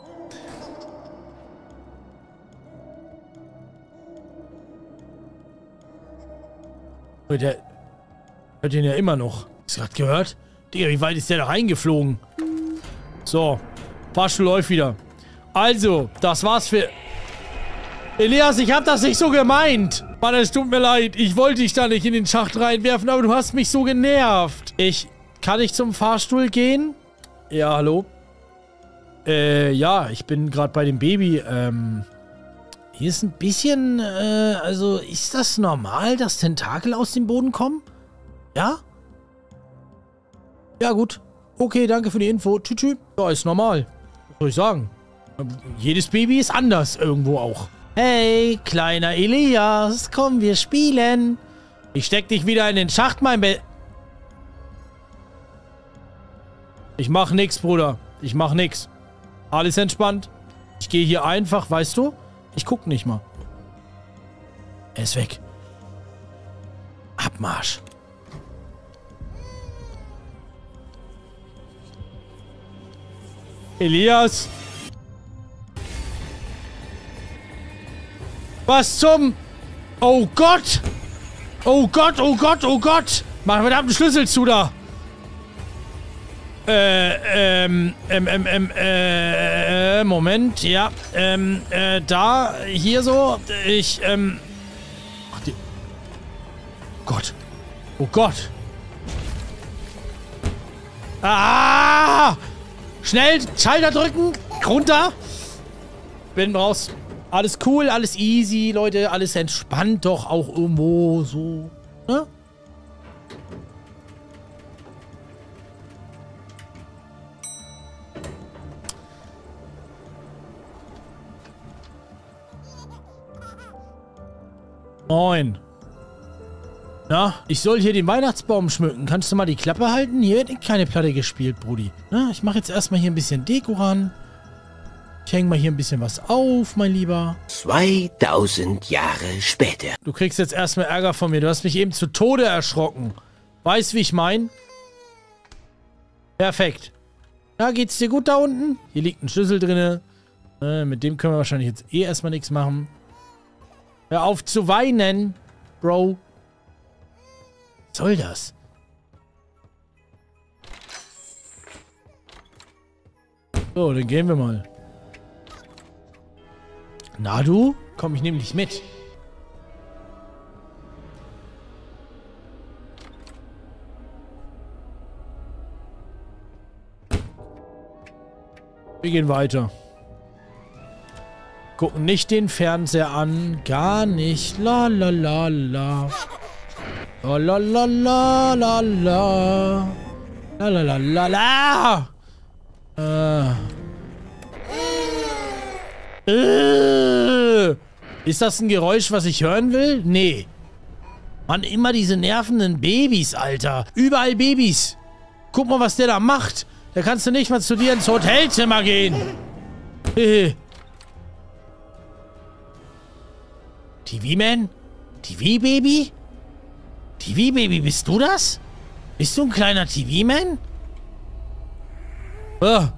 Der hört ihn ja immer noch. Hast du gerade gehört? Digga, wie weit ist der da reingeflogen? So. Fahrstuhl läuft wieder. Also, das war's für... Elias, ich hab das nicht so gemeint. Mann, es tut mir leid. Ich wollte dich da nicht in den Schacht reinwerfen, aber du hast mich so genervt. Ich... Kann ich zum Fahrstuhl gehen? Ja, hallo? Äh, ja, ich bin gerade bei dem Baby. Ähm... Hier ist ein bisschen, äh, also, ist das normal, dass Tentakel aus dem Boden kommen? Ja? Ja, gut. Okay, danke für die Info. Tschüss, tschüss. Ja, ist normal. Was soll ich sagen? Jedes Baby ist anders irgendwo auch. Hey, kleiner Elias, komm, wir spielen. Ich steck dich wieder in den Schacht, mein Be... Ich mach nix, Bruder. Ich mach nix. Alles entspannt. Ich gehe hier einfach, weißt du? Ich guck nicht mal. Er ist weg. Abmarsch. Elias. Was zum... Oh Gott. Oh Gott, oh Gott, oh Gott. Mach verdammt einen Schlüssel zu da. Äh, ähm, ähm, ähm, ähm, äh, Moment, ja, ähm, äh, da, hier so, ich, ähm, ach, die, Gott, oh Gott, ah, schnell, Schalter drücken, runter, bin raus, alles cool, alles easy, Leute, alles entspannt doch auch irgendwo so, ne? Moin. Na, ich soll hier den Weihnachtsbaum schmücken. Kannst du mal die Klappe halten? Hier wird keine Platte gespielt, Brudi. Na, ich mache jetzt erstmal hier ein bisschen Deko ran. Ich hänge mal hier ein bisschen was auf, mein Lieber. zweitausend Jahre später. Du kriegst jetzt erstmal Ärger von mir. Du hast mich eben zu Tode erschrocken. Weißt, wie ich mein? Perfekt. Na, geht's dir gut da unten? Hier liegt ein Schlüssel drin. Äh, mit dem können wir wahrscheinlich jetzt eh erstmal nichts machen. Hör auf zu weinen, Bro. Was soll das? So, dann gehen wir mal. Na du? Komm, ich nehme dich mit. Wir gehen weiter. Gucken nicht den Fernseher an. Gar nicht. La la la la. La la la la la la. La la la la la. Äh. Äh. Ist das ein Geräusch, was ich hören will? Nee. Mann, immer diese nervenden Babys, Alter. Überall Babys. Guck mal, was der da macht. Da kannst du nicht mal zu dir ins Hotelzimmer gehen. Hehe. T V-Man? T V-Baby? T V-Baby, bist du das? Bist du ein kleiner T V-Man? Ah!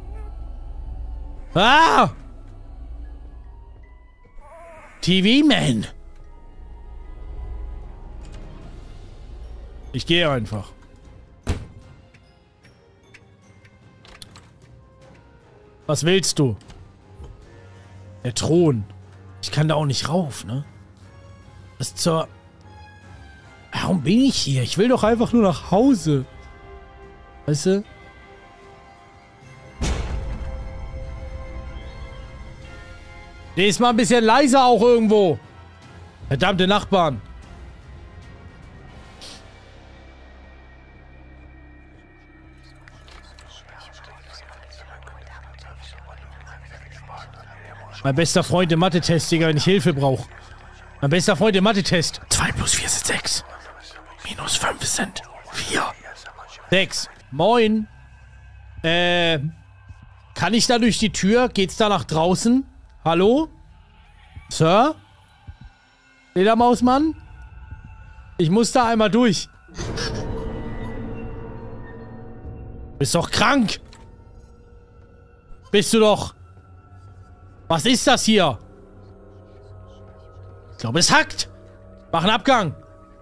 Ah! T V-Man! Ich gehe einfach. Was willst du? Der Thron. Ich kann da auch nicht rauf, ne? Was zur... Warum bin ich hier? Ich will doch einfach nur nach Hause. Weißt du? Nee, ist mal ein bisschen leiser auch irgendwo. Verdammte Nachbarn. Mein bester Freund im Mathe-Test, Digga, wenn ich Hilfe brauche. Mein bester Freund im Mathe-Test. zwei plus vier sind sechs. Minus fünf sind vier. sechs. Moin. Äh, kann ich da durch die Tür? Geht's da nach draußen? Hallo? Sir? Ledermausmann? Ich muss da einmal durch. Bist doch krank. Bist du doch. Was ist das hier? Ich glaube, es hackt. Mach einen Abgang.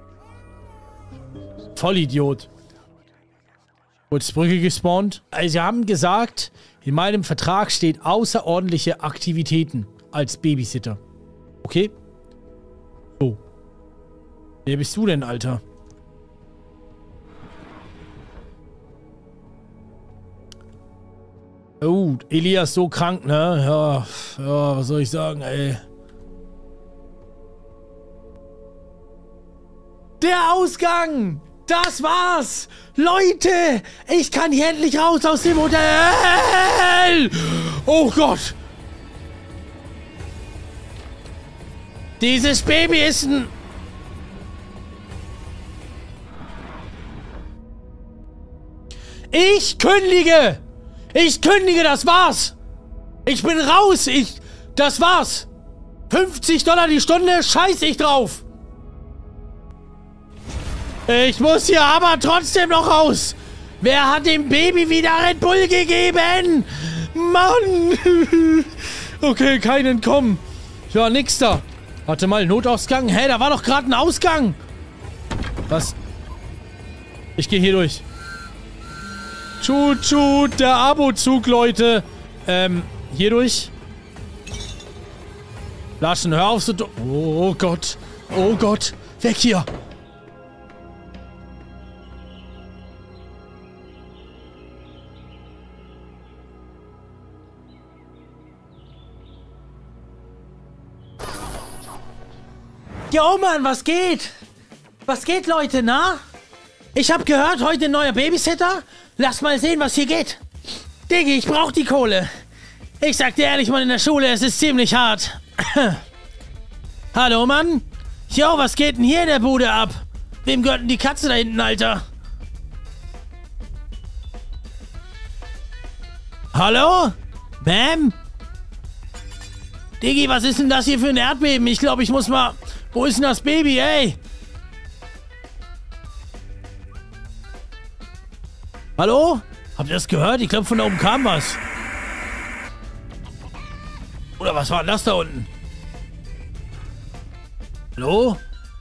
Vollidiot. Wurde Brücke gespawnt. Also, sie haben gesagt, in meinem Vertrag steht außerordentliche Aktivitäten als Babysitter. Okay? So. Wer bist du denn, Alter? Oh, Elias so krank, ne? Ja, ja, was soll ich sagen, ey? Der Ausgang! Das war's! Leute! Ich kann hier endlich raus aus dem Hotel! Oh Gott! Dieses Baby ist ein... Ich kündige! Ich kündige, das war's! Ich bin raus! Ich... Das war's! fünfzig Dollar die Stunde, scheiß ich drauf! Ich muss hier aber trotzdem noch raus! Wer hat dem Baby wieder Red Bull gegeben? Mann! Okay, kein Entkommen. Ja, nix da. Warte mal, Notausgang? Hä, da war doch gerade ein Ausgang! Was? Ich gehe hier durch. Tschut, tschut, der Abo-Zug, Leute. Ähm, hier durch. Laschen, hör auf so... Oh Gott. Oh Gott. Weg hier. Jo, Mann, was geht? Was geht, Leute, na? Ich hab gehört, heute ein neuer Babysitter. Lass mal sehen, was hier geht. Diggi, ich brauch die Kohle. Ich sag dir ehrlich, Mann, in der Schule, es ist ziemlich hart. Hallo, Mann? Jo, was geht denn hier in der Bude ab? Wem gehört denn die Katze da hinten, Alter? Hallo? Bam? Diggi, was ist denn das hier für ein Erdbeben? Ich glaube, ich muss mal... Wo ist denn das Baby, ey? Hallo? Habt ihr das gehört? Ich glaube, von da oben kam was. Oder was war das da unten? Hallo?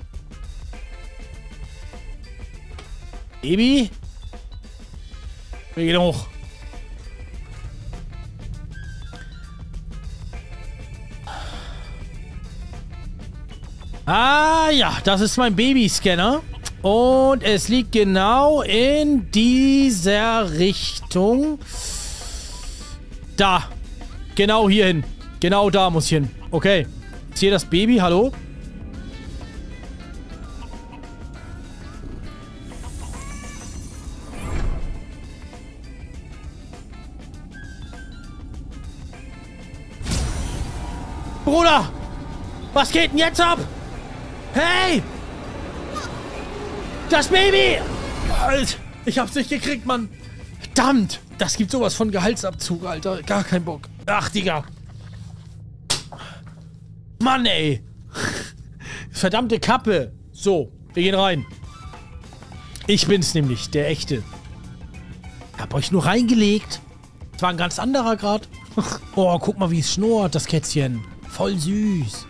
Baby? Wir gehen hoch. Ah ja, das ist mein Babyscanner. Und es liegt genau in dieser Richtung. Da. Genau hier hin. Genau da muss ich hin. Okay. Ist hier das Baby? Hallo? Bruder! Was geht denn jetzt ab? Hey! Das Baby! Alter, ich hab's nicht gekriegt, Mann. Verdammt! das gibt sowas von Gehaltsabzug, Alter. Gar kein Bock. Ach, Digga. Mann, ey. Verdammte Kappe. So, wir gehen rein. Ich bin's nämlich, der Echte. Hab euch nur reingelegt. Das war ein ganz anderer gerade. Oh, guck mal, wie es schnurrt, das Kätzchen. Voll süß.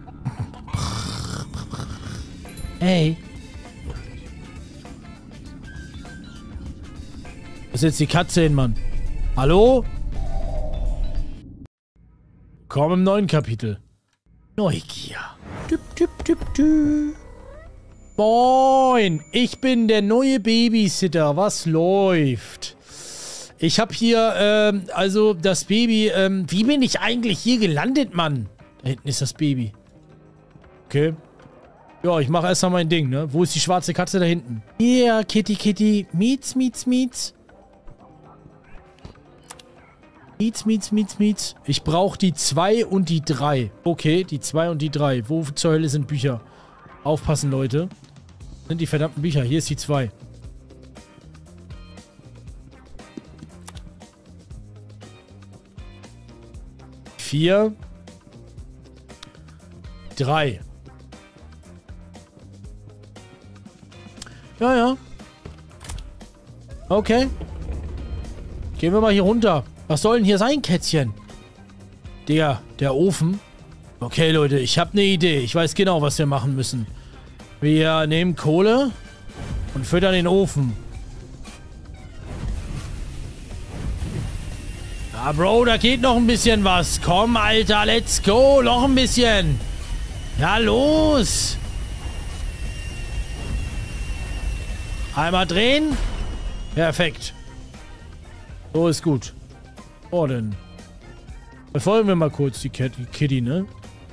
Hey. Was ist jetzt die Katze hin, Mann? Hallo? Komm im neuen Kapitel. Neugier. Düp, düp, düp, düp. Moin, ich bin der neue Babysitter. Was läuft? Ich habe hier, ähm, also das Baby, ähm, wie bin ich eigentlich hier gelandet, Mann? Da hinten ist das Baby. Okay. Ja, ich mache erstmal mein Ding, ne? Wo ist die schwarze Katze da hinten? Hier, yeah, Kitty, Kitty. Mietz, mietz, mietz. Mietz, mietz, mietz, mietz. Ich brauche die zwei und die drei. Okay, die zwei und die drei. Wo zur Hölle sind Bücher? Aufpassen, Leute. Sind die verdammten Bücher. Hier ist die zwei. Vier. Drei. Ja, ja. Okay. Gehen wir mal hier runter. Was soll denn hier sein, Kätzchen? Digga, der Ofen. Okay, Leute, ich habe eine Idee. Ich weiß genau, was wir machen müssen. Wir nehmen Kohle und füttern den Ofen. Ja, Bro, da geht noch ein bisschen was. Komm, Alter, let's go. Noch ein bisschen. Ja, los. Einmal drehen. Perfekt. So ist gut. Oh, dann verfolgen wir mal kurz die Kitty, ne?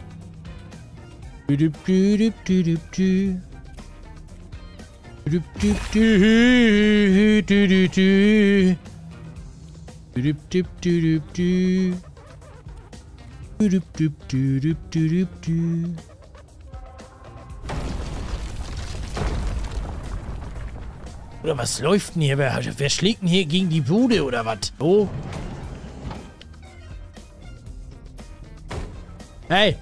Oder was läuft denn hier? Wer, wer schlägt denn hier gegen die Bude oder was? Oh. Hey.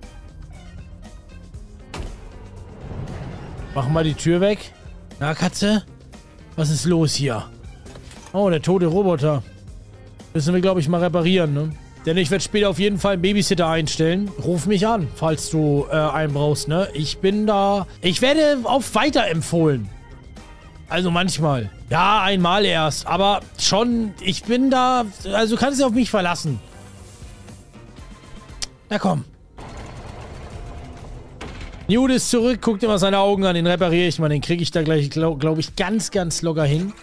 Mach mal die Tür weg. Na, Katze? Was ist los hier? Oh, der tote Roboter. Müssen wir, glaube ich, mal reparieren, ne? Denn ich werde später auf jeden Fall einen Babysitter einstellen. Ruf mich an, falls du äh, einen brauchst, ne? Ich bin da... Ich werde auf weiterempfohlen. Also manchmal. Ja, einmal erst. Aber schon, ich bin da... Also kannst du dich auf mich verlassen. Na komm. Newt ist zurück. Guck dir mal seine Augen an. Den repariere ich mal. Den kriege ich da gleich, glaube glaub ich, ganz, ganz locker hin.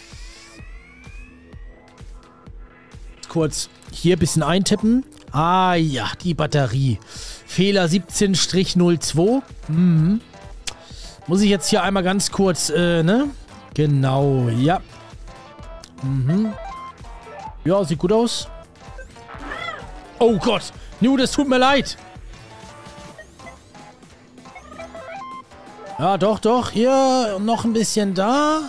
Kurz hier ein bisschen eintippen. Ah ja, die Batterie. Fehler siebzehn null zwei. Mhm. Muss ich jetzt hier einmal ganz kurz, äh, ne? Genau, ja. Mhm. Ja, sieht gut aus. Oh Gott. Newt, es tut mir leid. Ja, doch, doch. Hier noch ein bisschen da.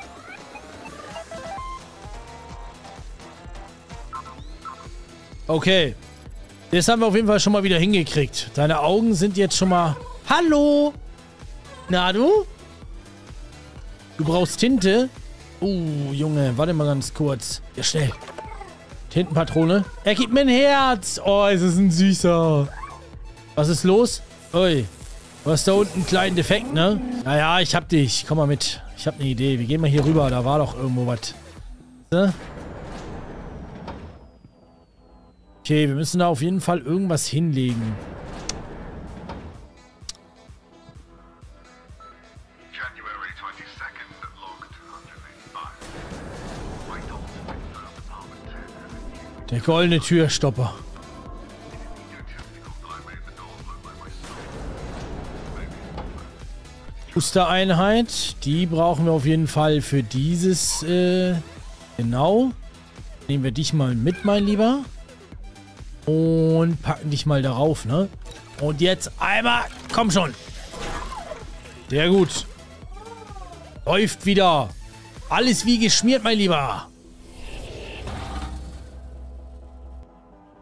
Okay. Das haben wir auf jeden Fall schon mal wieder hingekriegt. Deine Augen sind jetzt schon mal... Hallo? Na, du? Du brauchst Tinte? Oh, Junge. Warte mal ganz kurz. Ja, schnell. Tintenpatrone. Er gibt mir ein Herz. Oh, es ist ein Süßer. Was ist los? Ui. Du hast da unten einen kleinen Defekt, ne? Naja, ich hab dich. Komm mal mit. Ich hab eine Idee. Wir gehen mal hier rüber. Da war doch irgendwo was. Ne? Okay, wir müssen da auf jeden Fall irgendwas hinlegen. Der goldene Türstopper. Booster-Einheit. Die brauchen wir auf jeden Fall für dieses, äh, genau. Nehmen wir dich mal mit, mein Lieber. Und packen dich mal darauf, ne? Und jetzt einmal, komm schon. Sehr gut. Läuft wieder. Alles wie geschmiert, mein Lieber.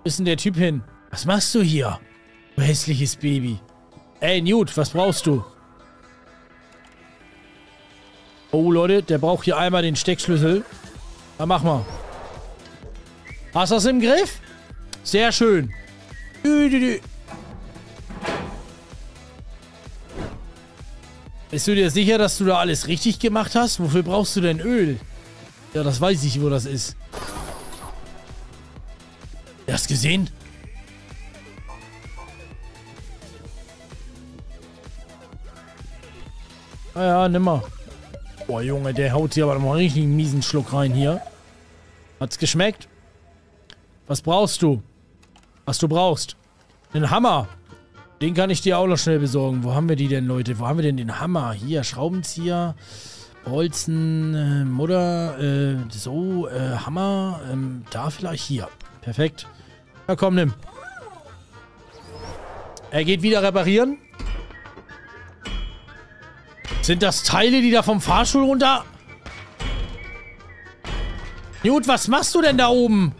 Wo ist denn der Typ hin? Was machst du hier? Du hässliches Baby. Ey, Newt, was brauchst du? Oh, Leute, der braucht hier einmal den Steckschlüssel. Na, mach mal. Hast du das im Griff? Sehr schön. Dü, dü, dü. Bist du dir sicher, dass du da alles richtig gemacht hast? Wofür brauchst du denn Öl? Ja, das weiß ich, wo das ist. Hast du gesehen? Ah ja, nimm mal. Boah, Junge, der haut hier aber noch einen richtig miesen Schluck rein hier. Hat's geschmeckt? Was brauchst du? Was du brauchst? Den Hammer. Den kann ich dir auch noch schnell besorgen. Wo haben wir die denn, Leute? Wo haben wir denn den Hammer? Hier, Schraubenzieher, Bolzen, äh, Mutter, äh, so, äh, Hammer, ähm, da vielleicht hier. Perfekt. Ja, komm, nimm. Er geht wieder reparieren. Sind das Teile, die da vom Fahrstuhl runter... Newt, was machst du denn da oben?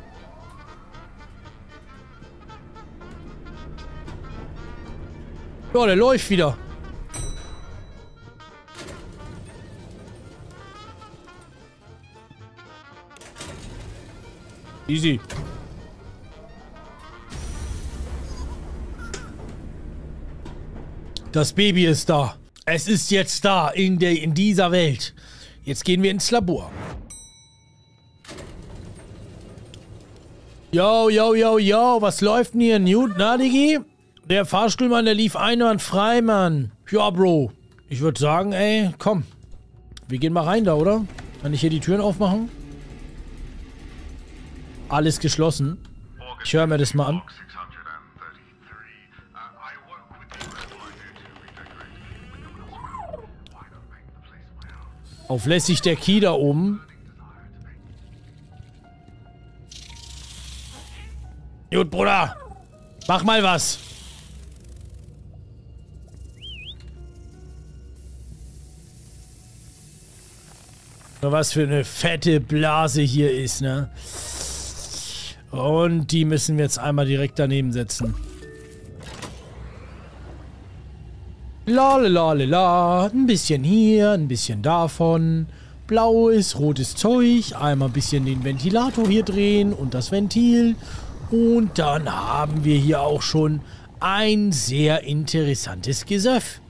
Ja, der läuft wieder. Easy. Das Baby ist da. Es ist jetzt da, in, der, in dieser Welt. Jetzt gehen wir ins Labor. Yo, yo, yo, yo, was läuft denn hier? Newt, na, Digi? Der Fahrstuhlmann, der lief einwandfrei, Mann. Ja, Bro. Ich würde sagen, ey, komm. Wir gehen mal rein da, oder? Kann ich hier die Türen aufmachen? Alles geschlossen. Ich höre mir das mal an. Auflässig der Key da oben. Gut, Bruder. Mach mal was. Was für eine fette Blase hier ist, ne? Und die müssen wir jetzt einmal direkt daneben setzen. La la la la la. Ein bisschen hier, ein bisschen davon. Blaues, rotes Zeug. Einmal ein bisschen den Ventilator hier drehen und das Ventil. Und dann haben wir hier auch schon ein sehr interessantes Gesöff.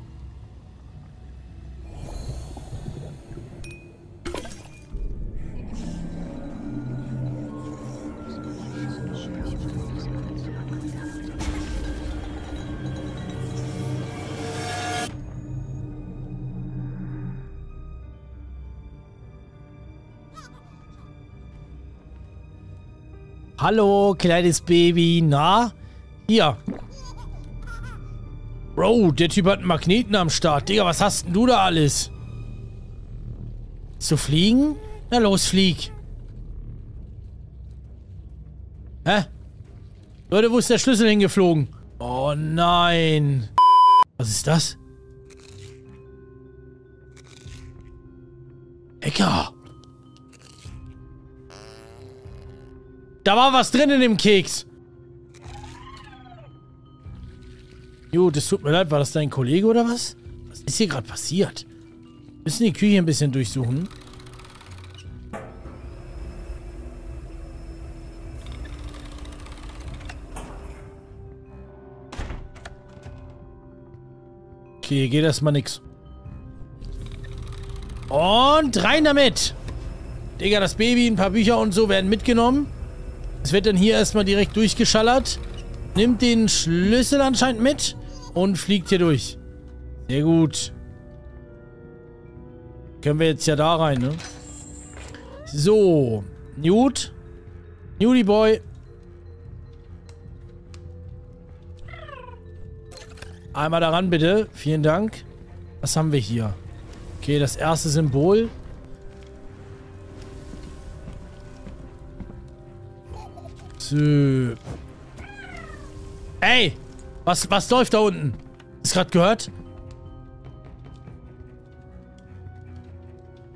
Hallo, kleines Baby. Na? Hier. Bro, der Typ hat einen Magneten am Start. Digga, was hast denn du da alles? Zu fliegen? Na los, flieg. Hä? Leute, wo ist der Schlüssel hingeflogen? Oh nein. Was ist das? Ecker. Da war was drin in dem Keks. Jo, das tut mir leid. War das dein Kollege oder was? Was ist hier gerade passiert? Wir müssen die Küche ein bisschen durchsuchen. Okay, hier geht erstmal nix. Und rein damit! Digga, das Baby, ein paar Bücher und so werden mitgenommen. Es wird dann hier erstmal direkt durchgeschallert. Nimmt den Schlüssel anscheinend mit und fliegt hier durch. Sehr gut. Können wir jetzt ja da rein, ne? So. Newt. Newty Boy. Einmal daran, bitte. Vielen Dank. Was haben wir hier? Okay, das erste Symbol. So. Ey! Was, was läuft da unten? Ist gerade gehört?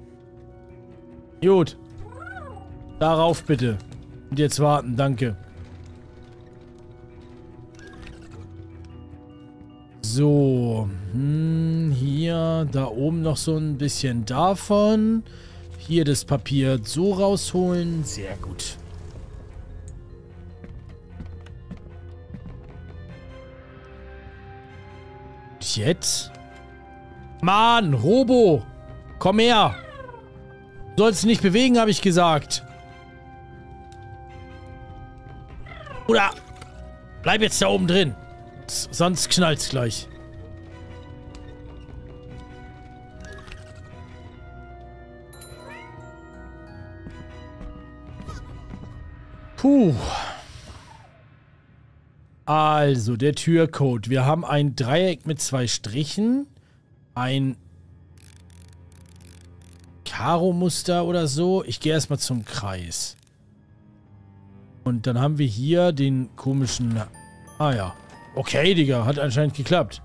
Gut. Darauf bitte. Und jetzt warten, danke. So. Hm, hier, da oben noch so ein bisschen davon. Hier das Papier so rausholen. Sehr gut. Jetzt? Mann, Robo! Komm her! Du sollst dich nicht bewegen, habe ich gesagt. Oder bleib jetzt da oben drin. Sonst knallt's gleich. Puh. Also, der Türcode. Wir haben ein Dreieck mit zwei Strichen. Ein Karo-Muster oder so. Ich gehe erstmal zum Kreis. Und dann haben wir hier den komischen... Ah ja. Okay, Digga. Hat anscheinend geklappt.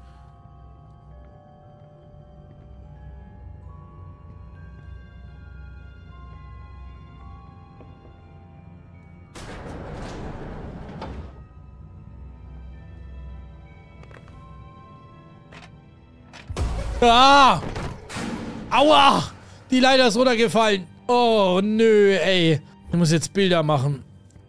Ah! Aua! Die Leiter ist runtergefallen. Oh, nö, ey. Ich muss jetzt Bilder machen.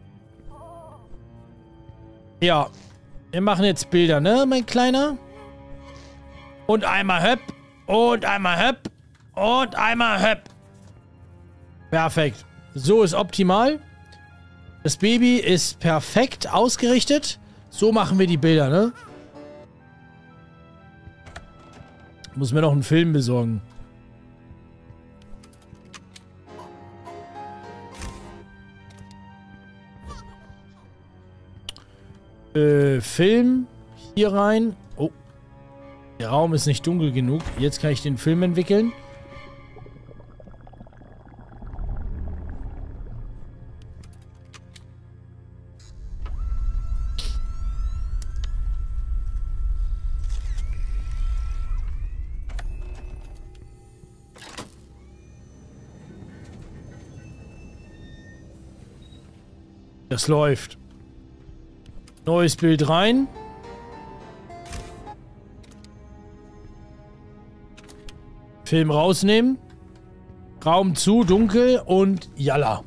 Ja. Wir machen jetzt Bilder, ne, mein Kleiner? Und einmal höpp. Und einmal höpp. Und einmal höpp. Perfekt. So ist optimal. Das Baby ist perfekt ausgerichtet. So machen wir die Bilder, ne? Muss mir noch einen Film besorgen. Äh, Film. Hier rein. Oh. Der Raum ist nicht dunkel genug. Jetzt kann ich den Film entwickeln. Das läuft. Neues Bild rein. Film rausnehmen. Raum zu, dunkel und jalla.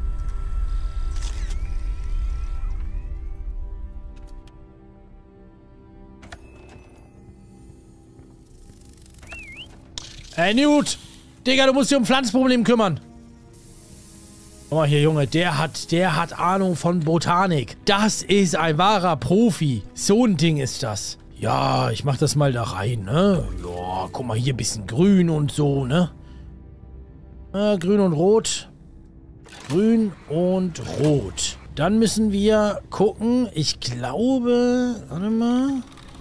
Hey, Newt! Digga, du musst dich um Pflanzenprobleme kümmern. Guck mal hier, Junge, der hat, der hat Ahnung von Botanik. Das ist ein wahrer Profi. So ein Ding ist das. Ja, ich mach das mal da rein, ne? Ja, guck mal, hier ein bisschen grün und so, ne? Äh, grün und rot. Grün und rot. Dann müssen wir gucken. Ich glaube, warte mal.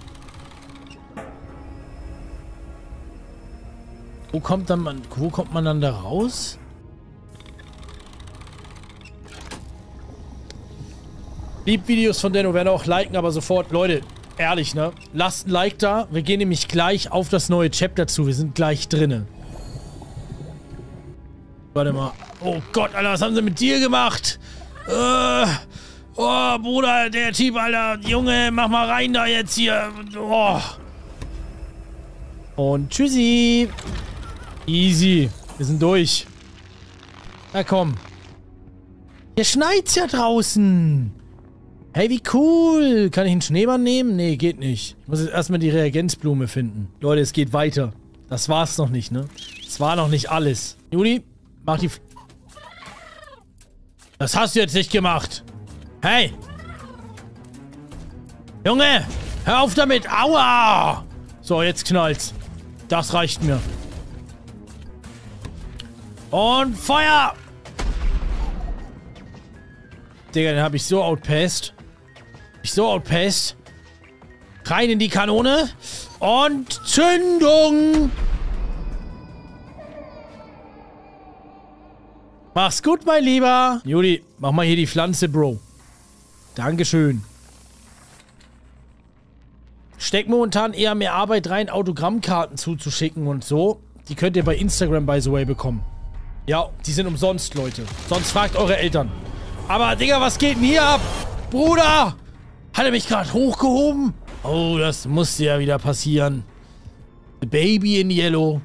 Wo kommt dann man, wo kommt man dann da raus? Lieb-Videos von Denno werden auch liken, aber sofort, Leute, ehrlich, ne? Lasst ein Like da. Wir gehen nämlich gleich auf das neue Chapter zu. Wir sind gleich drinne. Warte mal. Oh Gott, Alter, was haben sie mit dir gemacht? Äh, oh, Bruder, der Typ, Alter. Junge, mach mal rein da jetzt hier. Oh. Und tschüssi. Easy. Wir sind durch. Na komm. Hier schneit's ja draußen. Hey, wie cool. Kann ich einen Schneemann nehmen? Nee, geht nicht. Ich muss jetzt erstmal die Reagenzblume finden. Leute, es geht weiter. Das war's noch nicht, ne? Das war noch nicht alles. Juli, mach die... F das hast du jetzt nicht gemacht. Hey. Junge, hör auf damit. Aua. So, jetzt knallt's. Das reicht mir. Und Feuer. Digga, den hab ich so outpaced. Ich so outpaced. Rein in die Kanone. Und Zündung. Mach's gut, mein Lieber. Juli, mach mal hier die Pflanze, Bro. Dankeschön. Steckt momentan eher mehr Arbeit rein, Autogrammkarten zuzuschicken und so. Die könnt ihr bei Instagram, by the way, bekommen. Ja, die sind umsonst, Leute. Sonst fragt eure Eltern. Aber, Digga, was geht denn hier ab? Bruder! Hat er mich gerade hochgehoben? Oh, das musste ja wieder passieren. The Baby in Yellow.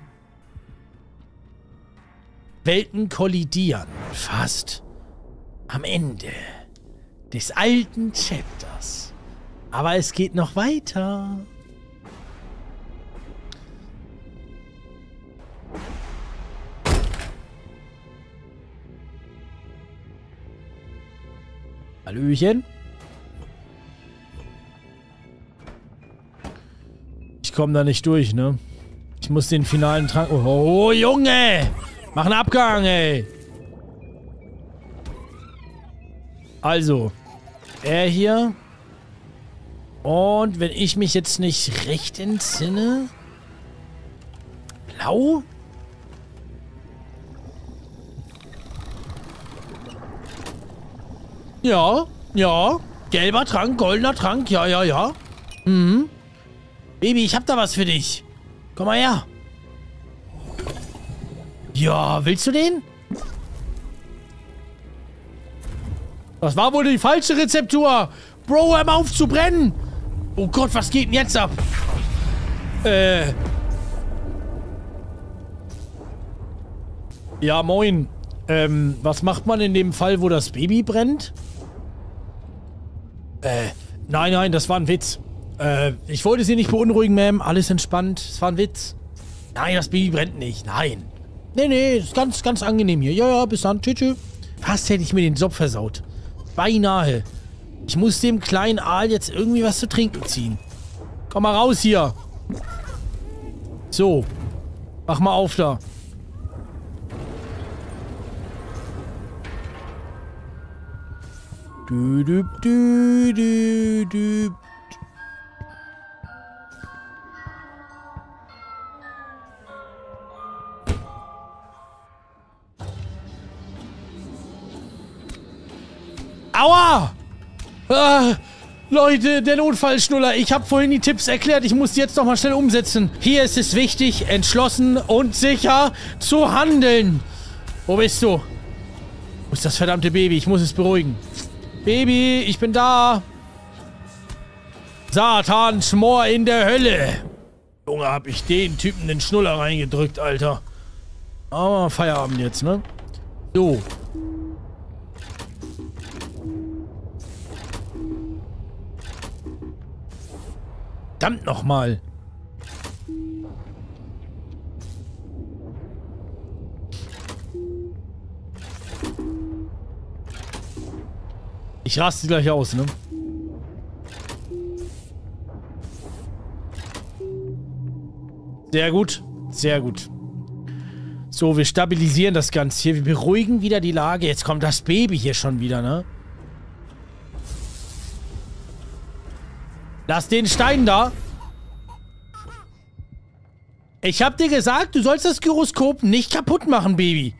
Welten kollidieren. Fast am Ende des alten Chapters. Aber es geht noch weiter. Hallöchen. Ich komme da nicht durch, ne? Ich muss den finalen Trank... Oh, oh, Junge! Mach einen Abgang, ey! Also, er hier. Und wenn ich mich jetzt nicht recht entsinne... Blau? Ja, ja. Gelber Trank, goldener Trank, ja, ja, ja. Mhm. Baby, ich hab da was für dich. Komm mal her. Ja, willst du den? Das war wohl die falsche Rezeptur. Bro, hör mal auf zu brennen. Oh Gott, was geht denn jetzt ab? Äh. Ja, moin. Ähm, was macht man in dem Fall, wo das Baby brennt? Äh, nein, nein, das war ein Witz. Äh, ich wollte Sie nicht beunruhigen, Ma'am. Alles entspannt. Es war ein Witz. Nein, das Baby brennt nicht. Nein. Nee, nee, ist ganz, ganz angenehm hier. Ja, ja, bis dann. Tschüss, tschüss. Fast hätte ich mir den Job versaut. Beinahe. Ich muss dem kleinen Aal jetzt irgendwie was zu trinken ziehen. Komm mal raus hier. So. Mach mal auf da. Du, du, du, du, du. Aua! Ah, Leute, der Notfallschnuller. Ich habe vorhin die Tipps erklärt. Ich muss die jetzt noch mal schnell umsetzen. Hier ist es wichtig, entschlossen und sicher zu handeln. Wo bist du? Wo ist das verdammte Baby? Ich muss es beruhigen. Baby, ich bin da. Satan, Schmor in der Hölle. Junge, hab ich den Typen den Schnuller reingedrückt, Alter. Aber Feierabend jetzt, ne? So. Verdammt nochmal. Ich raste gleich aus, ne? Sehr gut. Sehr gut. So, wir stabilisieren das Ganze hier. Wir beruhigen wieder die Lage. Jetzt kommt das Baby hier schon wieder, ne? Lass den Stein da. Ich hab dir gesagt, du sollst das Gyroskop nicht kaputt machen, Baby.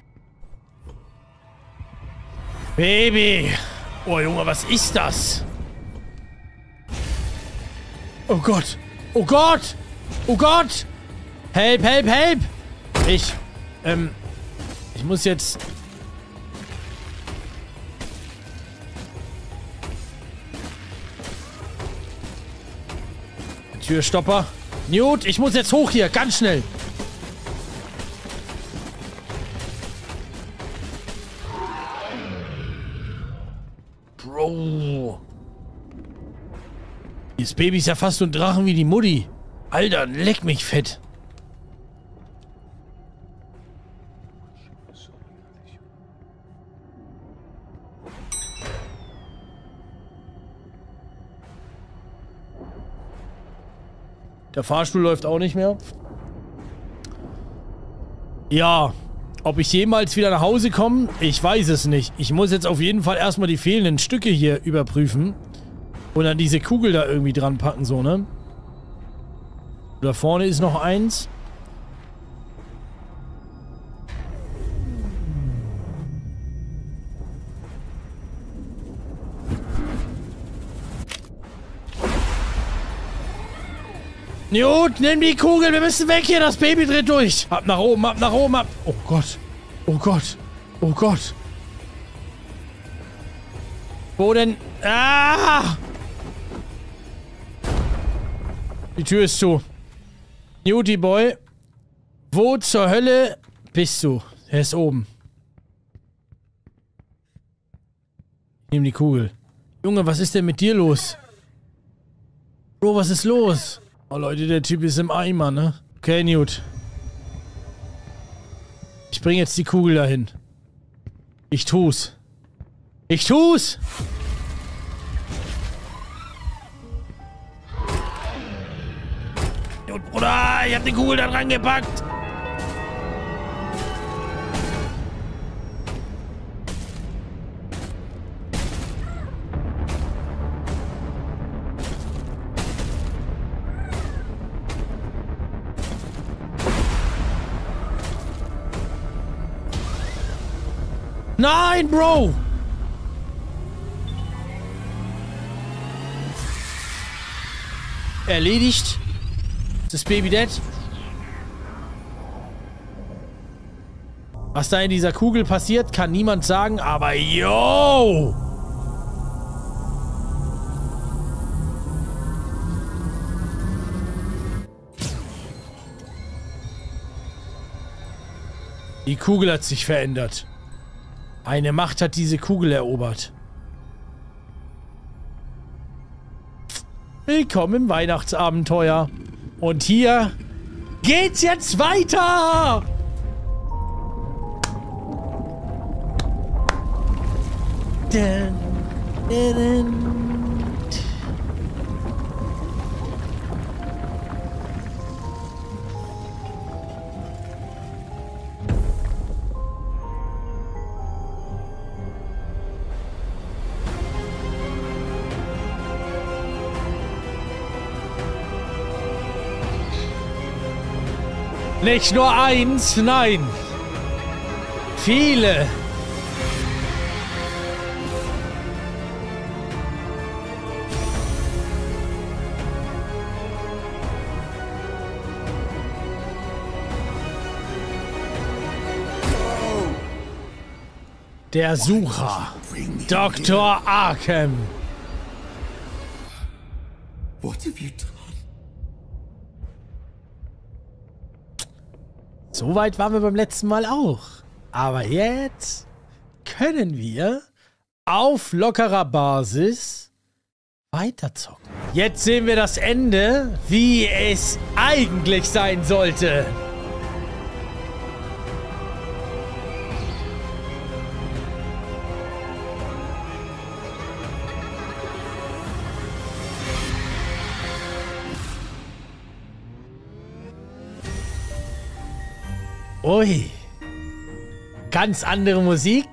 Baby. Oh, Junge, was ist das? Oh Gott. Oh Gott. Oh Gott. Help, help, help. Ich, ähm, ich muss jetzt... Türstopper. Newt, ich muss jetzt hoch hier, ganz schnell. Bro. Das Baby ist ja fast so ein Drachen wie die Mutti. Alter, leck mich fett. Der Fahrstuhl läuft auch nicht mehr. Ja, ob ich jemals wieder nach Hause komme, ich weiß es nicht. Ich muss jetzt auf jeden Fall erstmal die fehlenden Stücke hier überprüfen. Und dann diese Kugel da irgendwie dran packen, so, ne? Da vorne ist noch eins. Newt, nimm die Kugel, wir müssen weg hier, das Baby dreht durch. Ab nach oben, ab nach oben, ab. Oh Gott, oh Gott, oh Gott. Wo denn? Ah! Die Tür ist zu. Newty Boy. Wo zur Hölle bist du? Er ist oben. Nimm die Kugel. Junge, was ist denn mit dir los? Bro, was ist los? Oh Leute, der Typ ist im Eimer, ne? Okay, Newt. Ich bringe jetzt die Kugel dahin. Ich tu's. Ich tu's! Newt, Bruder, ich hab die Kugel da dran gepackt. Nein, Bro! Erledigt. Ist das Baby dead? Was da in dieser Kugel passiert, kann niemand sagen, aber yo! Die Kugel hat sich verändert. Eine Macht hat diese Kugel erobert. Willkommen im Weihnachtsabenteuer. Und hier geht's jetzt weiter! Dun, dun, dun. Nicht nur eins, nein. Viele. Der Sucher. Doktor Arkham. What have you done? So weit waren wir beim letzten Mal auch. Aber jetzt können wir auf lockerer Basis weiterzocken. Jetzt sehen wir das Ende, wie es eigentlich sein sollte. Ui. Ganz andere Musik.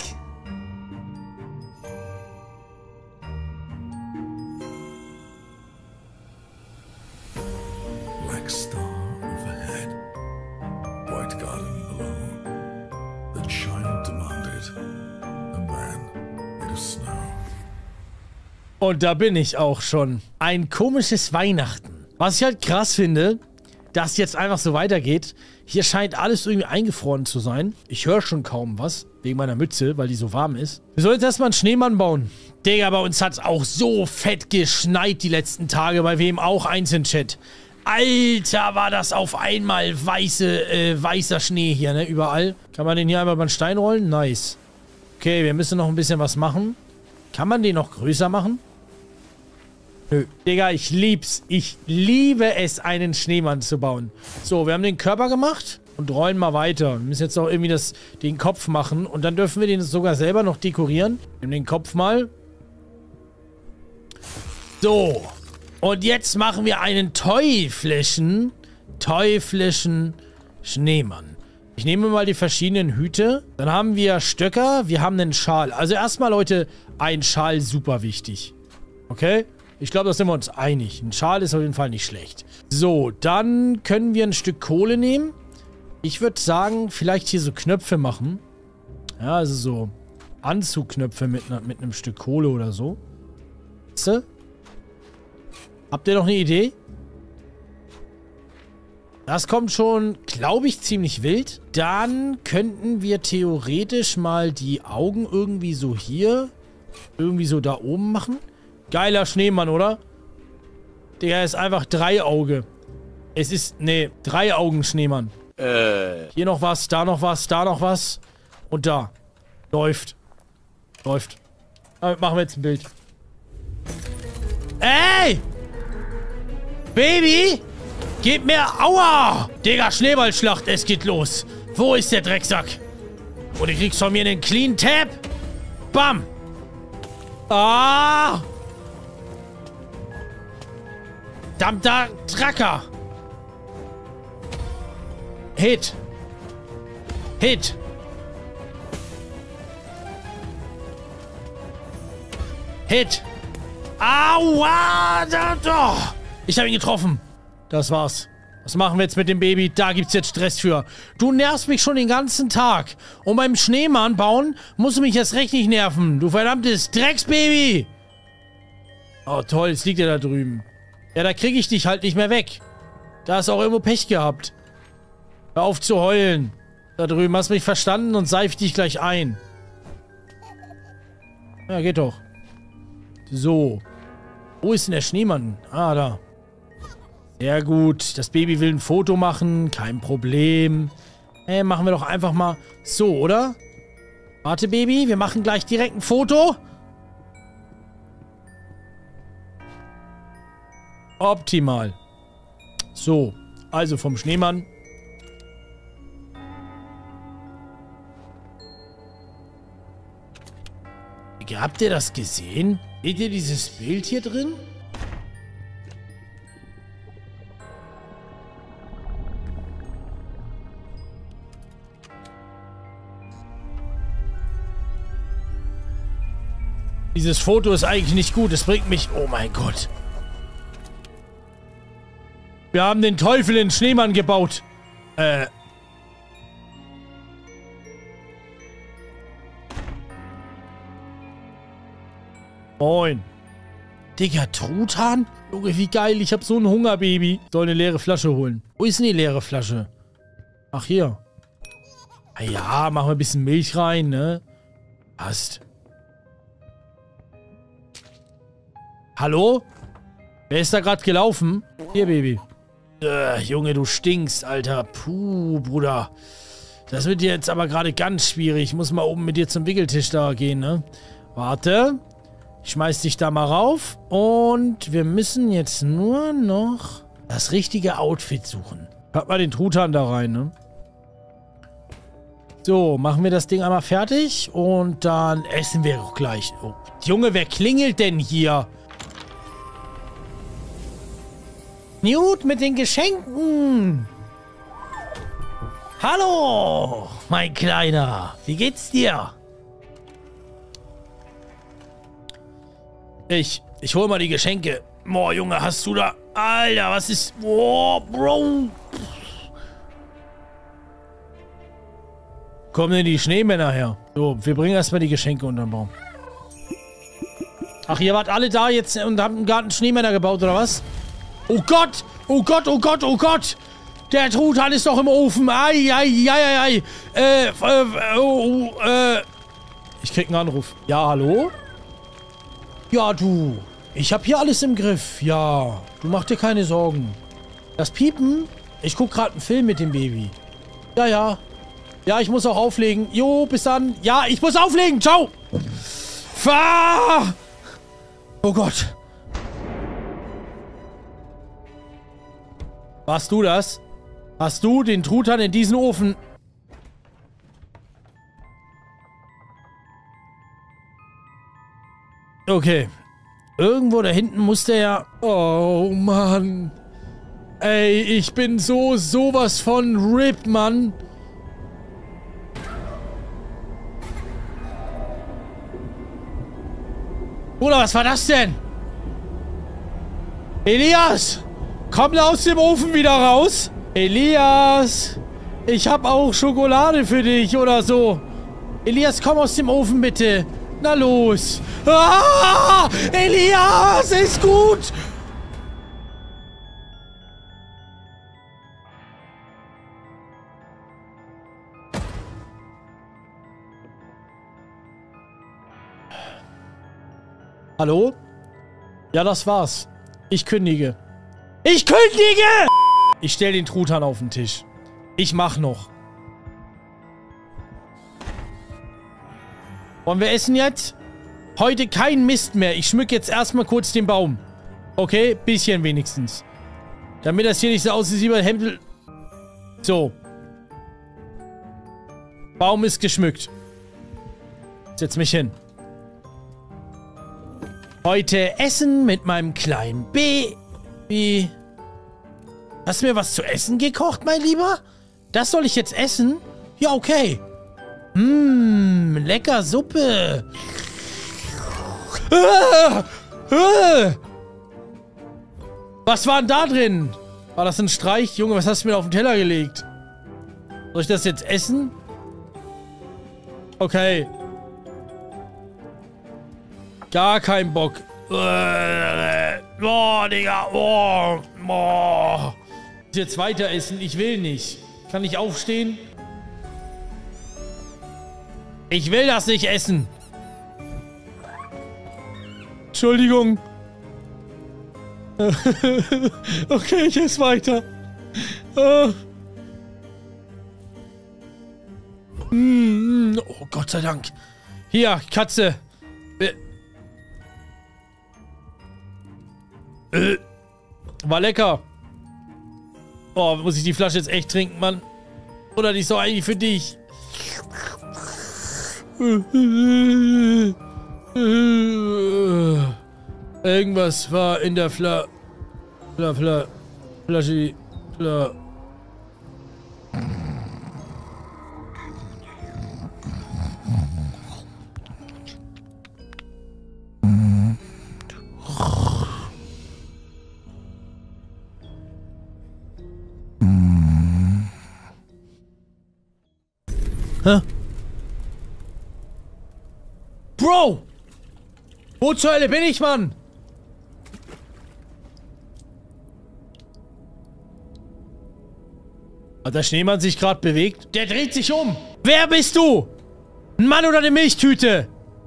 Black star overhead. White garden below. The child demanded. A man made of snow. Und da bin ich auch schon. Ein komisches Weihnachten. Was ich halt krass finde, dass jetzt einfach so weitergeht. Hier scheint alles irgendwie eingefroren zu sein. Ich höre schon kaum was, wegen meiner Mütze, weil die so warm ist. Wir sollen jetzt erstmal einen Schneemann bauen. Digga, bei uns hat es auch so fett geschneit die letzten Tage, bei wem auch eins im Chat. Alter, war das auf einmal weiße, äh, weißer Schnee hier, ne, überall. Kann man den hier einmal über den Stein rollen? Nice. Okay, wir müssen noch ein bisschen was machen. Kann man den noch größer machen? Nö. Digga, ich lieb's. Ich liebe es, einen Schneemann zu bauen. So, wir haben den Körper gemacht und rollen mal weiter. Wir müssen jetzt auch irgendwie das, den Kopf machen. Und dann dürfen wir den sogar selber noch dekorieren. Nehmen den Kopf mal. So. Und jetzt machen wir einen teuflischen, teuflischen Schneemann. Ich nehme mal die verschiedenen Hüte. Dann haben wir Stöcker. Wir haben einen Schal. Also erstmal, Leute, ein Schal super wichtig. Okay? Ich glaube, da sind wir uns einig. Ein Schal ist auf jeden Fall nicht schlecht. So, dann können wir ein Stück Kohle nehmen. Ich würde sagen, vielleicht hier so Knöpfe machen. Ja, also so Anzugknöpfe mit, mit einem Stück Kohle oder so. So. Habt ihr noch eine Idee? Das kommt schon, glaube ich, ziemlich wild. Dann könnten wir theoretisch mal die Augen irgendwie so hier, irgendwie so da oben machen. Geiler Schneemann, oder? Der ist einfach Dreiauge. Es ist, nee, Drei-Augen-Schneemann. Äh. Hier noch was, da noch was, da noch was. Und da. Läuft. Läuft. Damit machen wir jetzt ein Bild. Ey! Baby! Gib mir... Aua! Digga, Schneeballschlacht, es geht los. Wo ist der Drecksack? Und du kriegst von mir einen Clean Tap. Bam! Ah! Verdammter Tracker! Hit! Hit! Hit! Aua! Da, da. Ich habe ihn getroffen. Das war's. Was machen wir jetzt mit dem Baby? Da gibt's jetzt Stress für. Du nervst mich schon den ganzen Tag. Und beim Schneemann bauen musst du mich jetzt recht nicht nerven. Du verdammtes Drecksbaby! Oh toll, jetzt liegt er da drüben. Ja, da kriege ich dich halt nicht mehr weg. Da hast du auch irgendwo Pech gehabt. Hör auf zu heulen. Da drüben, hast mich verstanden und seif dich gleich ein. Ja, geht doch. So. Wo ist denn der Schneemann? Ah, da. Sehr gut. Das Baby will ein Foto machen. Kein Problem. Hey, machen wir doch einfach mal so, oder? Warte, Baby. Wir machen gleich direkt ein Foto. Optimal. So. Also vom Schneemann. Habt ihr das gesehen? Seht ihr dieses Bild hier drin? Dieses Foto ist eigentlich nicht gut. Es bringt mich... Oh mein Gott. Wir haben den Teufel in den Schneemann gebaut. Äh... Moin. Digga, Truthahn? Junge, wie geil. Ich hab so ein Hungerbaby. Soll eine leere Flasche holen. Wo ist denn die leere Flasche? Ach, hier. Ah ja, machen wir ein bisschen Milch rein, ne? Passt. Hallo? Wer ist da gerade gelaufen? Hier, Baby. Äh, Junge, du stinkst, Alter. Puh, Bruder. Das wird dir jetzt aber gerade ganz schwierig. Ich muss mal oben mit dir zum Wickeltisch da gehen, ne? Warte. Ich schmeiß dich da mal rauf. Und wir müssen jetzt nur noch das richtige Outfit suchen. Pack mal den Truthahn da rein, ne? So, machen wir das Ding einmal fertig. Und dann essen wir auch gleich. Oh, Junge, wer klingelt denn hier? Newt mit den Geschenken. Hallo, mein Kleiner. Wie geht's dir? Ich, ich hol mal die Geschenke. Boah, Junge, hast du da... Alter, was ist... Boah, Bro. Kommen denn die Schneemänner her? So, wir bringen erstmal die Geschenke unter den Baum. Ach, ihr wart alle da jetzt und habt im Garten Schneemänner gebaut, oder was? Oh Gott! Oh Gott, oh Gott, oh Gott! Der Truthahn ist doch im Ofen! Ei, ei, ei, ei, ei! Äh, äh, oh, äh... Ich krieg einen Anruf. Ja, hallo? Ja, du. Ich hab hier alles im Griff. Ja, du mach dir keine Sorgen. Das Piepen? Ich guck gerade einen Film mit dem Baby. Ja, ja. Ja, ich muss auch auflegen. Jo, bis dann. Ja, ich muss auflegen. Ciao! Fahr! Oh Gott. Warst du das? Hast du den Truthahn in diesen Ofen? Okay. Irgendwo da hinten muss der ja... Oh, Mann. Ey, ich bin so sowas von RIP, Mann. Bruder, was war das denn? Elias! Komm da aus dem Ofen wieder raus! Elias! Ich hab auch Schokolade für dich oder so. Elias, komm aus dem Ofen bitte. Na los. Ah! Elias, ist gut! Hallo? Ja, das war's. Ich kündige. Ich kündige! Ich stell den Truthahn auf den Tisch. Ich mach noch. Wollen wir essen jetzt? Heute kein Mist mehr. Ich schmück jetzt erstmal kurz den Baum. Okay? Bisschen wenigstens. Damit das hier nicht so aussieht wie bei Hempel. So. Baum ist geschmückt. Setz mich hin. Heute Essen mit meinem kleinen Baby. Hast du mir was zu essen gekocht, mein Lieber? Das soll ich jetzt essen? Ja, okay. Mmm, lecker Suppe. Ah, ah. Was war denn da drin? War das ein Streich? Junge, was hast du mir auf den Teller gelegt? Soll ich das jetzt essen? Okay. Gar kein Bock. Boah, Digga. Boah. Boah. Ich muss jetzt weiter essen. Ich will nicht. Kann ich aufstehen? Ich will das nicht essen. Entschuldigung. Okay, ich esse weiter. Oh. Mm, oh, Gott sei Dank. Hier, Katze. Äh. Äh. War lecker. Oh, muss ich die Flasche jetzt echt trinken, Mann? Oder die ist doch eigentlich für dich. Irgendwas war in der Fla... Fla... Fla... Flasche... Fla... Hä? Bro! Wo zur Hölle bin ich, Mann? Hat der Schneemann sich gerade bewegt? Der dreht sich um! Wer bist du? Ein Mann oder eine Milchtüte?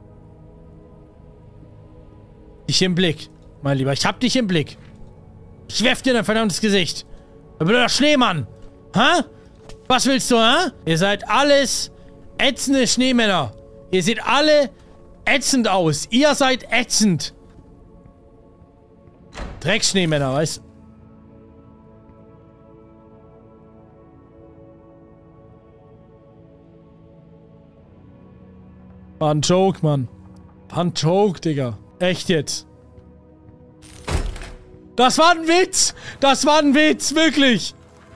Dich im Blick, mein Lieber. Ich hab dich im Blick. Ich werf dir dein verdammtes Gesicht. Du blöder Schneemann. Hä? Was willst du, hä? Ihr seid alles ätzende Schneemänner. Ihr seht alle ätzend aus. Ihr seid ätzend. Dreckschneemänner, weißt du? War ein Joke, Mann. War ein Joke, Digga. Echt jetzt. Das war ein Witz. Das war ein Witz, wirklich.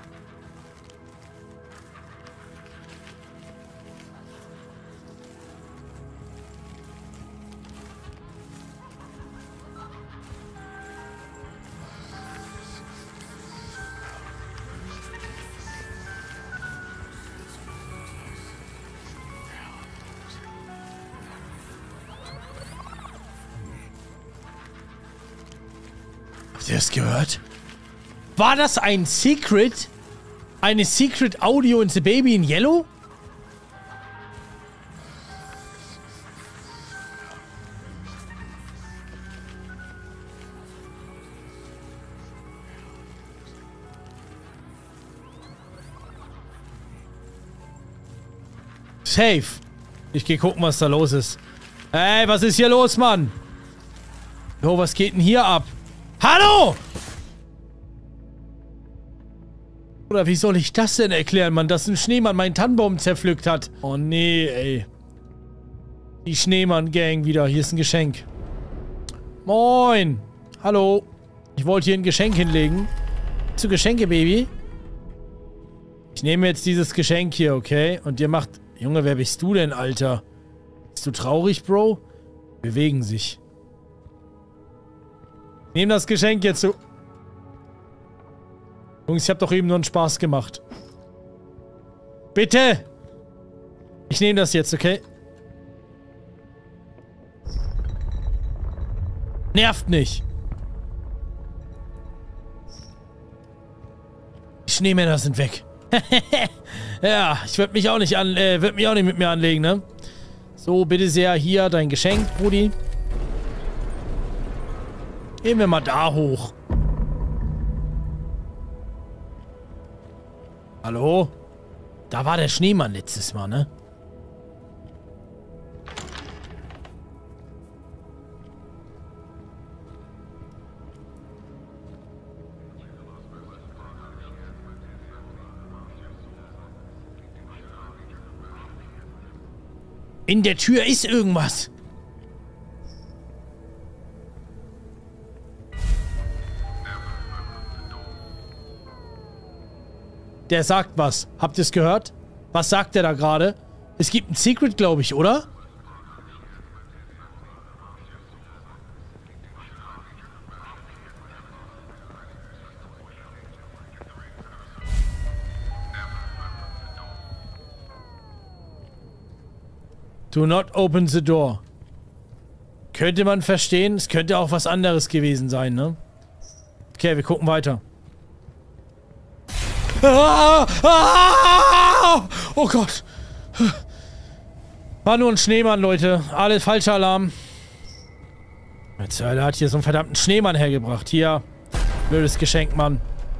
Habt ihr das gehört? War das ein Secret? Eine Secret Audio in The Baby in Yellow? Safe. Ich geh gucken, was da los ist. Ey, was ist hier los, Mann? Jo, was geht denn hier ab? Hallo! Oder wie soll ich das denn erklären, Mann, dass ein Schneemann meinen Tannenbaum zerpflückt hat? Oh nee, ey. Die Schneemann-Gang wieder. Hier ist ein Geschenk. Moin. Hallo. Ich wollte hier ein Geschenk hinlegen. Zu Geschenke, Baby. Ich nehme jetzt dieses Geschenk hier, okay? Und ihr macht... Junge, wer bist du denn, Alter? Bist du traurig, Bro? Bewegen sich. Nehm das Geschenk jetzt so. Jungs, ich hab doch eben nur einen Spaß gemacht. Bitte! Ich nehme das jetzt, okay? Nervt nicht. Die Schneemänner sind weg. Ja, ich würde mich auch nicht an, äh, würde mich auch nicht mit mir anlegen, ne? So, bitte sehr, hier dein Geschenk, Brudi. Gehen wir mal da hoch. Hallo? Da war der Schneemann letztes Mal, ne? In der Tür ist irgendwas. Der sagt was. Habt ihr es gehört? Was sagt der da gerade? Es gibt ein Secret, glaube ich, oder? Do not open the door. Könnte man verstehen. Es könnte auch was anderes gewesen sein, ne? Okay, wir gucken weiter. Ah, ah, oh Gott. War nur ein Schneemann, Leute. Alles falscher Alarm. Jetzt, der hat hier so einen verdammten Schneemann hergebracht. Hier. Blödes Geschenk, Mann.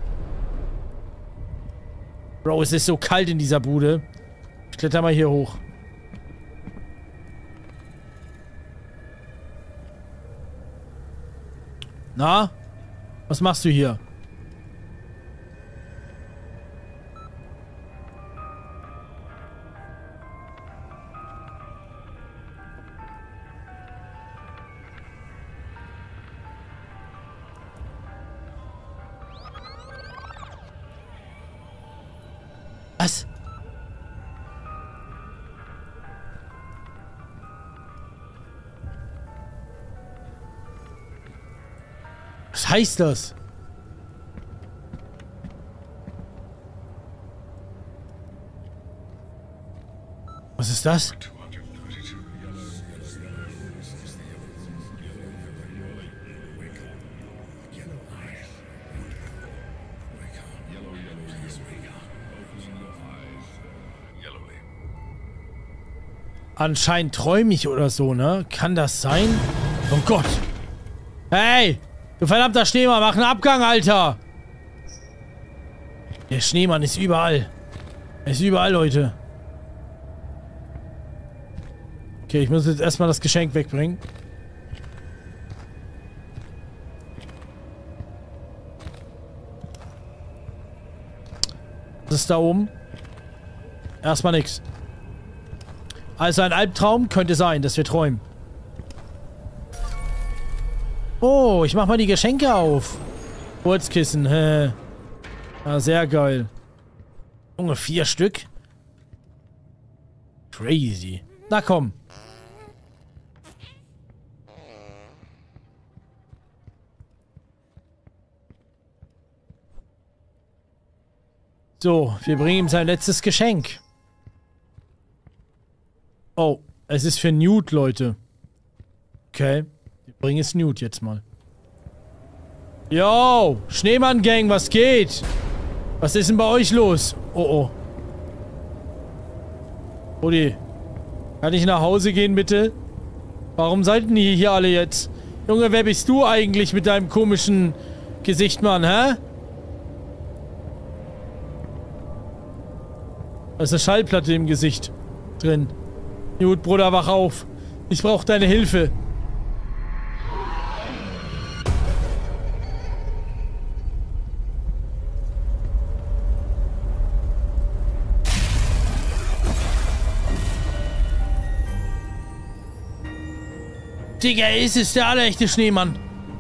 Bro, es ist so kalt in dieser Bude. Ich kletter mal hier hoch. Na? Was machst du hier? Was? Was heißt das? Was ist das? Anscheinend träume ich oder so, ne? Kann das sein? Oh Gott. Hey! Du verdammter Schneemann, mach einen Abgang, Alter! Der Schneemann ist überall. Er ist überall, Leute. Okay, ich muss jetzt erstmal das Geschenk wegbringen. Was ist da oben? Erstmal nix. Also ein Albtraum könnte sein, dass wir träumen. Oh, ich mach mal die Geschenke auf. Kurzkissen, hä. Ah, sehr geil. Junge, vier Stück? Crazy. Na komm. So, wir bringen ihm sein letztes Geschenk. Oh, es ist für Newt, Leute. Okay. Wir bringen es Newt jetzt mal. Yo, Schneemann-Gang, was geht? Was ist denn bei euch los? Oh, oh. Rudi, kann ich nach Hause gehen, bitte? Warum seid denn ihr hier alle jetzt? Junge, wer bist du eigentlich mit deinem komischen Gesicht, Mann, hä? Da ist eine Schallplatte im Gesicht drin. Gut, Bruder, wach auf. Ich brauche deine Hilfe. Digga, ist es der allerechte Schneemann.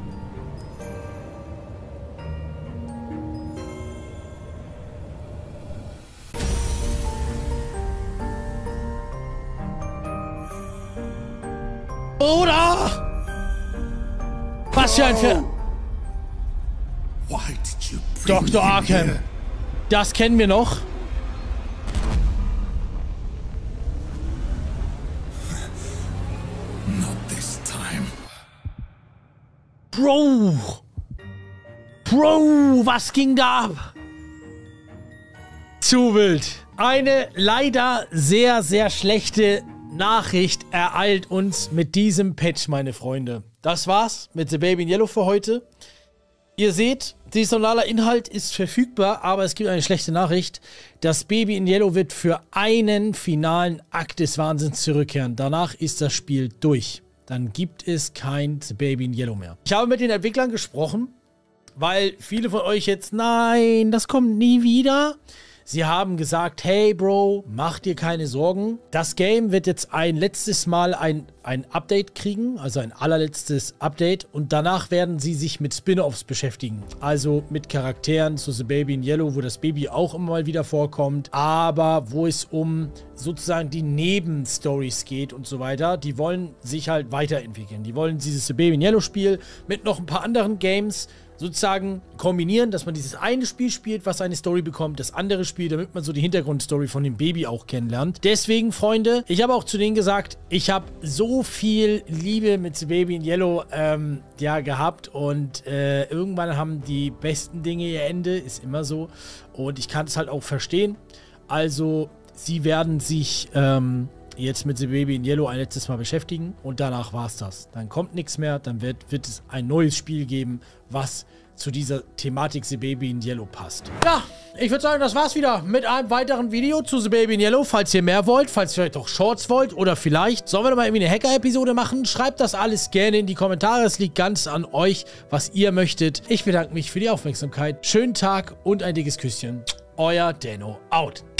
Oder? Was für ein Ver... Doktor Arkham. Das kennen wir noch. Bro! Bro, was ging da ab? Zu wild. Eine leider sehr, sehr schlechte Nachricht ereilt uns mit diesem Patch, meine Freunde. Das war's mit The Baby in Yellow für heute. Ihr seht, saisonaler Inhalt ist verfügbar, aber es gibt eine schlechte Nachricht. Das Baby in Yellow wird für einen finalen Akt des Wahnsinns zurückkehren. Danach ist das Spiel durch. Dann gibt es kein The Baby in Yellow mehr. Ich habe mit den Entwicklern gesprochen, weil viele von euch jetzt, nein, das kommt nie wieder. Sie haben gesagt, hey Bro, mach dir keine Sorgen. Das Game wird jetzt ein letztes Mal ein, ein Update kriegen, also ein allerletztes Update. Und danach werden sie sich mit Spin-Offs beschäftigen. Also mit Charakteren zu The Baby in Yellow, wo das Baby auch immer mal wieder vorkommt. Aber wo es um sozusagen die Nebenstories geht und so weiter. Die wollen sich halt weiterentwickeln. Die wollen dieses The Baby in Yellow Spiel mit noch ein paar anderen Games sozusagen kombinieren, dass man dieses eine Spiel spielt, was eine Story bekommt, das andere Spiel, damit man so die Hintergrundstory von dem Baby auch kennenlernt. Deswegen, Freunde, ich habe auch zu denen gesagt, ich habe so viel Liebe mit The Baby in Yellow ähm, ja, gehabt und äh, irgendwann haben die besten Dinge ihr Ende, ist immer so. Und ich kann es halt auch verstehen. Also, sie werden sich ähm, jetzt mit The Baby in Yellow ein letztes Mal beschäftigen und danach war es das. Dann kommt nichts mehr, dann wird, wird es ein neues Spiel geben, was zu dieser Thematik The Baby in Yellow passt. Ja, ich würde sagen, das war's wieder mit einem weiteren Video zu The Baby in Yellow. Falls ihr mehr wollt, falls ihr vielleicht auch Shorts wollt oder vielleicht sollen wir noch mal irgendwie eine Hacker-Episode machen, schreibt das alles gerne in die Kommentare. Es liegt ganz an euch, was ihr möchtet. Ich bedanke mich für die Aufmerksamkeit. Schönen Tag und ein dickes Küsschen. Euer Denno out.